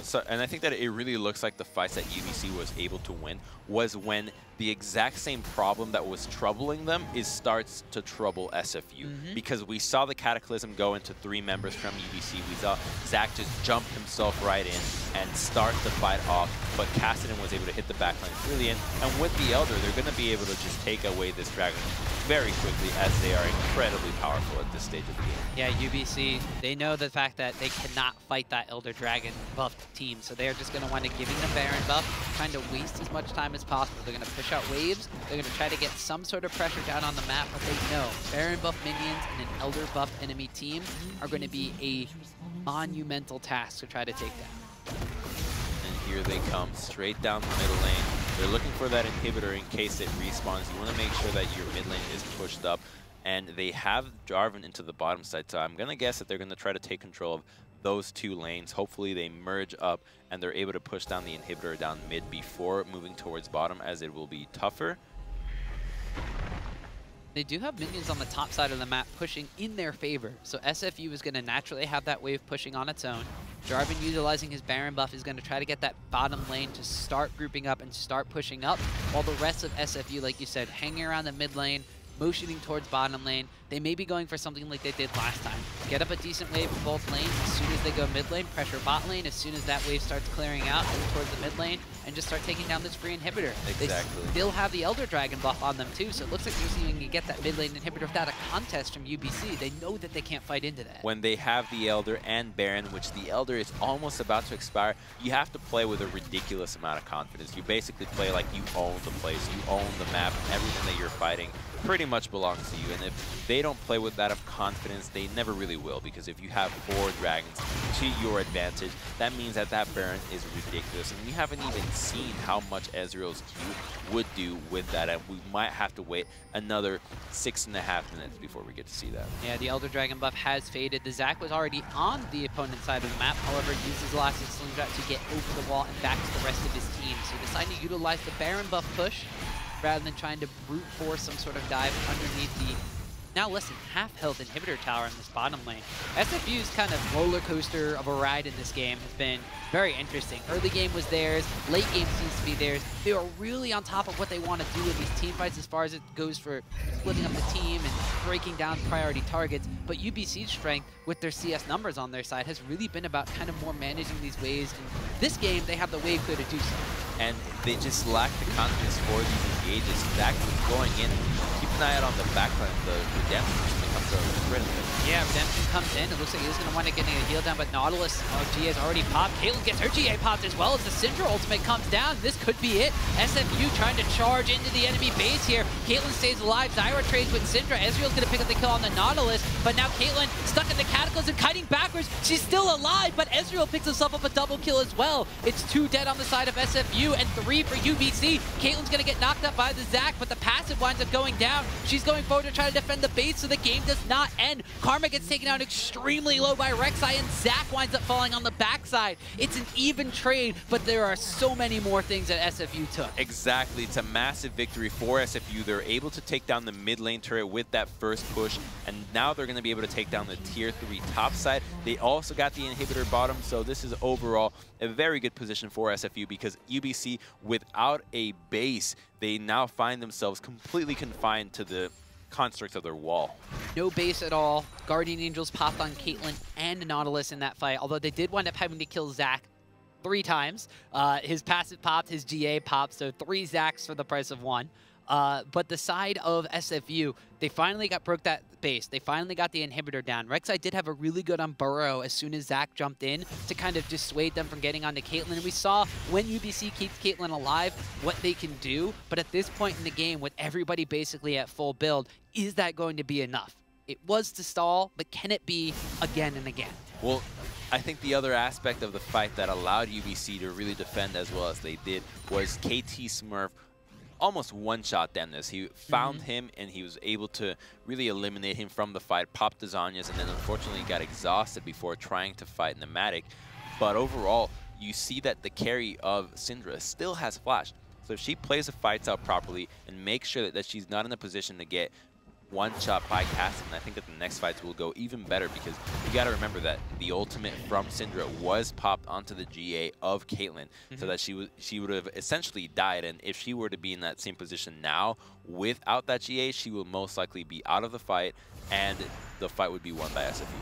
I think that it really looks like the fights that UBC was able to win was when the exact same problem that was troubling them starts to trouble SFU. Because we saw the Cataclysm go into 3 members from UBC. We saw Zac just jump himself right in and start the fight off, but Kassadin was able to hit the backline brilliant. And with the Elder, they're going to be able to just take away this dragon very quickly, as they are incredibly powerful at this stage of the game. Yeah, UBC, they know the fact that they cannot fight that Elder Dragon buffed team, so they're just going to wind up giving them Baron buff, trying to waste as much time as possible. They're going to push out waves, they're going to try to get some sort of pressure down on the map, but they know Baron buff minions and an Elder buff enemy team are going to be a monumental task to try to take down. And here they come, straight down the middle lane. They're looking for that inhibitor in case it respawns. You want to make sure that your mid lane is pushed up. And they have Jarvan into the bottom side, so I'm going to guess that they're going to try to take control of those 2 lanes. Hopefully they merge up and they're able to push down the inhibitor down mid before moving towards bottom, as it will be tougher. They do have minions on the top side of the map pushing in their favor, so SFU is going to naturally have that wave pushing on its own. Jarvan, utilizing his Baron buff, is going to try to get that bottom lane to start grouping up and start pushing up, while the rest of SFU, like you said, hanging around the mid lane, motioning towards bottom lane. They may be going for something like they did last time. Get up a decent wave in both lanes. As soon as they go mid lane, pressure bot lane. As soon as that wave starts clearing out, move towards the mid lane, and just start taking down this free inhibitor. Exactly. They still have the Elder Dragon buff on them too, so it looks like you're seeing you get that mid lane inhibitor without a contest from UBC. They know that they can't fight into that. When they have the Elder and Baron, which the Elder is almost about to expire, you have to play with a ridiculous amount of confidence. You basically play like you own the place, you own the map, everything that you're fighting pretty much belongs to you. And if they don't play with that of confidence, they never really will, because if you have 4 dragons to your advantage, that means that that Baron is ridiculous. And we haven't even seen how much Ezreal's Q would do with that, and we might have to wait another 6.5 minutes before we get to see that. Yeah, the Elder Dragon buff has faded. The Zac was already on the opponent's side of the map, however, used his Elastic Slingshot to get over the wall and back to the rest of his team. So he decided to utilize the Baron buff push rather than trying to brute force some sort of dive underneath the now less than half health inhibitor tower in this bottom lane. SFU's kind of roller coaster of a ride in this game has been very interesting. Early game was theirs, late game seems to be theirs. They are really on top of what they want to do in these team fights as far as it goes for splitting up the team and breaking down priority targets. But UBC's strength with their CS numbers on their side has really been about kind of more managing these waves. And this game, they have the wave clear to do so. And they just lack the confidence for these engages. Zach was going in. Keep an eye out on the backline. The Redemption usually comes out critical. Yeah, Redemption comes in. It looks like he's going to wind up getting a heal down, but Nautilus, GA has already popped. Caitlyn gets her GA popped as well as the Syndra ultimate comes down. This could be it. SFU trying to charge into the enemy base here. Caitlyn stays alive. Zyra trades with Syndra. Ezreal's going to pick up the kill on the Nautilus, but now Caitlyn stuck in the Cataclysm and kiting backwards. She's still alive, but Ezreal picks himself up a double kill as well. It's 2 dead on the side of SFU and 3 for UBC. Caitlyn's going to get knocked up by the Zac, but the passive winds up going down. She's going forward to try to defend the base so the game does not end. Karma gets taken out extremely low by Rek'Sai, and Zac winds up falling on the backside. It's an even trade, but there are so many more things that SFU took. Exactly. It's a massive victory for SFU. They're able to take down the mid lane turret with that first push, and now they're going to be able to take down the tier 3 top side. They also got the inhibitor bottom, so this is overall a very good position for SFU because UBC, without a base, they now find themselves completely confined to the construct of their wall. No base at all. Guardian Angels popped on Caitlyn and Nautilus in that fight, although they did wind up having to kill Zac 3 times. His passive popped, his GA popped, so 3 Zacs for the price of 1. But the side of SFU, they finally broke that base. They finally got the inhibitor down. Rek'Sai did have a really good on Burrow as soon as Zac jumped in to kind of dissuade them from getting onto Caitlyn. And we saw when UBC keeps Caitlyn alive what they can do. But at this point in the game, with everybody basically at full build, is that going to be enough? It was to stall, but can it be again and again? Well, I think the other aspect of the fight that allowed UBC to really defend as well as they did was KT Smurf almost one-shot Demnis. He found him, and he was able to really eliminate him from the fight, popped the Zhonya's, and then unfortunately got exhausted before trying to fight Pneumatic. But overall, you see that the carry of Syndra still has Flash. So if she plays the fights out properly and makes sure that she's not in a position to get one-shot by Castle, and I think that the next fights will go even better because you got to remember that the ultimate from Syndra was popped onto the GA of Caitlyn, so that she would have essentially died, and if she were to be in that same position now without that GA, she will most likely be out of the fight, and the fight would be won by SFU.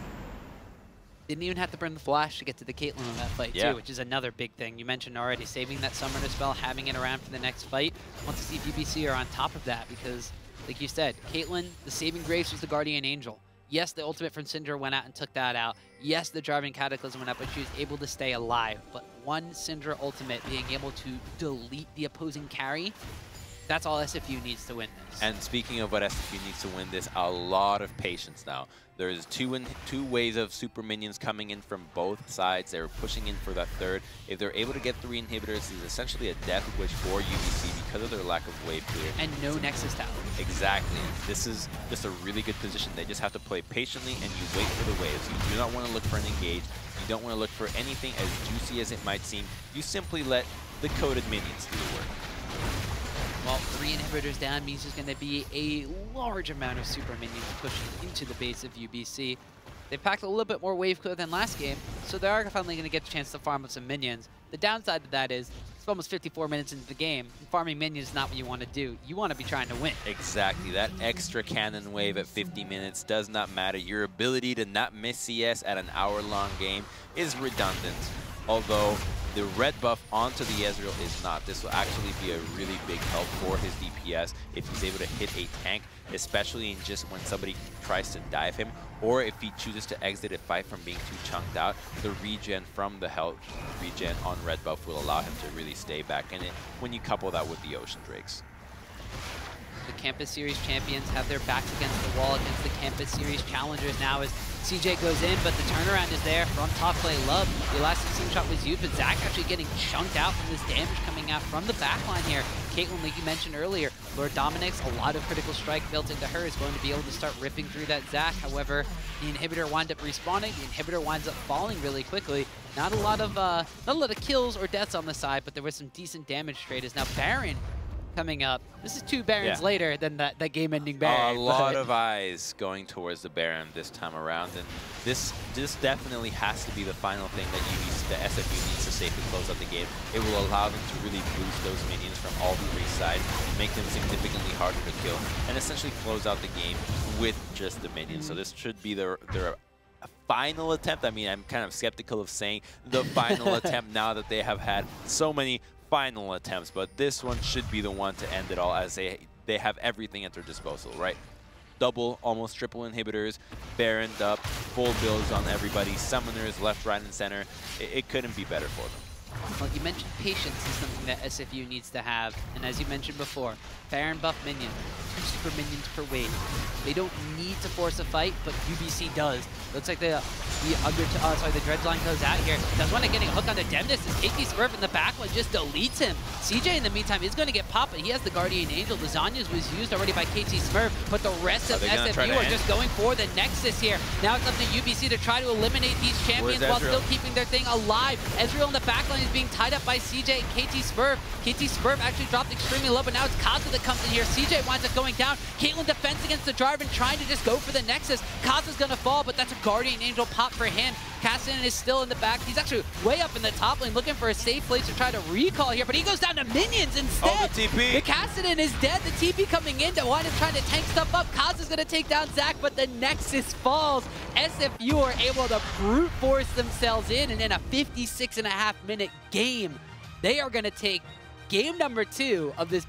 Didn't even have to burn the Flash to get to the Caitlyn on that fight, too, which is another big thing. You mentioned already saving that Summoner spell, having it around for the next fight. I want to see if UBC are on top of that because, like you said, Caitlyn, the saving grace was the Guardian Angel. Yes, the ultimate from Syndra went out and took that out. Yes, the driving Cataclysm went out, but she was able to stay alive. But one Syndra ultimate being able to delete the opposing carry, that's all SFU needs to win this. And speaking of what SFU needs to win this, a lot of patience now. There's two waves of super minions coming in from both sides. They're pushing in for that third. If they're able to get 3 inhibitors, it's essentially a death wish for UBC because of their lack of wave clear. And no Nexus Tower. Exactly. This is just a really good position. They just have to play patiently, and you wait for the waves. You do not want to look for an engage. You don't want to look for anything as juicy as it might seem. You simply let the coded minions do the work. Well, 3 inhibitors down means there's going to be a large amount of super minions pushing into the base of UBC. They packed a little bit more wave clear than last game, so they are finally going to get a chance to farm up some minions. The downside of that is it's almost 54 minutes into the game, and farming minions is not what you want to do. You want to be trying to win. Exactly. That extra cannon wave at 50 minutes does not matter. Your ability to not miss CS at an hour-long game is redundant, although the red buff onto the Ezreal is not. This will actually be a really big help for his DPS if he's able to hit a tank, especially in just when somebody tries to dive him, or if he chooses to exit a fight from being too chunked out. The regen from the health regen on red buff will allow him to really stay back in it when you couple that with the Ocean Drakes. The Campus Series champions have their backs against the wall against the Campus Series challengers now as CJ goes in, but the turnaround is there from top play Love. The elastic slingshot was used, but Zac actually getting chunked out from this damage coming out from the backline here. Caitlyn, like you mentioned earlier, Lord Dominik's, a lot of critical strike built into her, is going to be able to start ripping through that Zac. However, the inhibitor winds up respawning. The inhibitor winds up falling really quickly. Not a lot of kills or deaths on the side, but there was some decent damage trade. As now Baron coming up. This is 2 Barons Yeah. later than that game-ending Baron. A lot of eyes going towards the Baron this time around, and this definitely has to be the final thing that the SFU needs to safely close out the game. It will allow them to really boost those minions from all 3 sides, make them significantly harder to kill, and essentially close out the game with just the minions. So this should be their final attempt. I mean, I'm kind of skeptical of saying the final attempt now that they have had so many final attempts, but this one should be the one to end it all, as they have everything at their disposal, right? Double, almost triple inhibitors, Baroned up, full builds on everybody, summoners left, right, and center. It couldn't be better for them. Well, you mentioned patience is something that SFU needs to have, and as you mentioned before, Baron buff minion, 2 super minions per wave. They don't need to force a fight, but UBC does. Looks like the Dredge line goes out here. Does want to getting a hook onto Demnis as KT Smurf in the back line just deletes him. CJ in the meantime is going to get popped, but he has the Guardian Angel. Lasagnas was used already by KT Smurf, but the rest of SFU are just going for the Nexus here. Now it's up to UBC to try to eliminate these champions while still keeping their thing alive. Ezreal in the back line is being tied up by CJ and KT Smurf. KT Smurf actually dropped extremely low, but now it's Kaza that comes in here. CJ winds up going down. Caitlyn defends against the Jarvan, trying to just go for the Nexus. Kaza's gonna fall, but that's a Guardian Angel pop for him. Cassian is still in the back. He's actually way up in the top lane, looking for a safe place to try to recall here, but he goes down to minions instead. Oh, the TP. The Cassian is dead. The TP coming in to wind up trying to tank stuff up. Kaza's gonna take down Zac, but the Nexus falls. SFU are able to brute force themselves in, and in a 56.5-minute game, they are gonna take game number 2 of this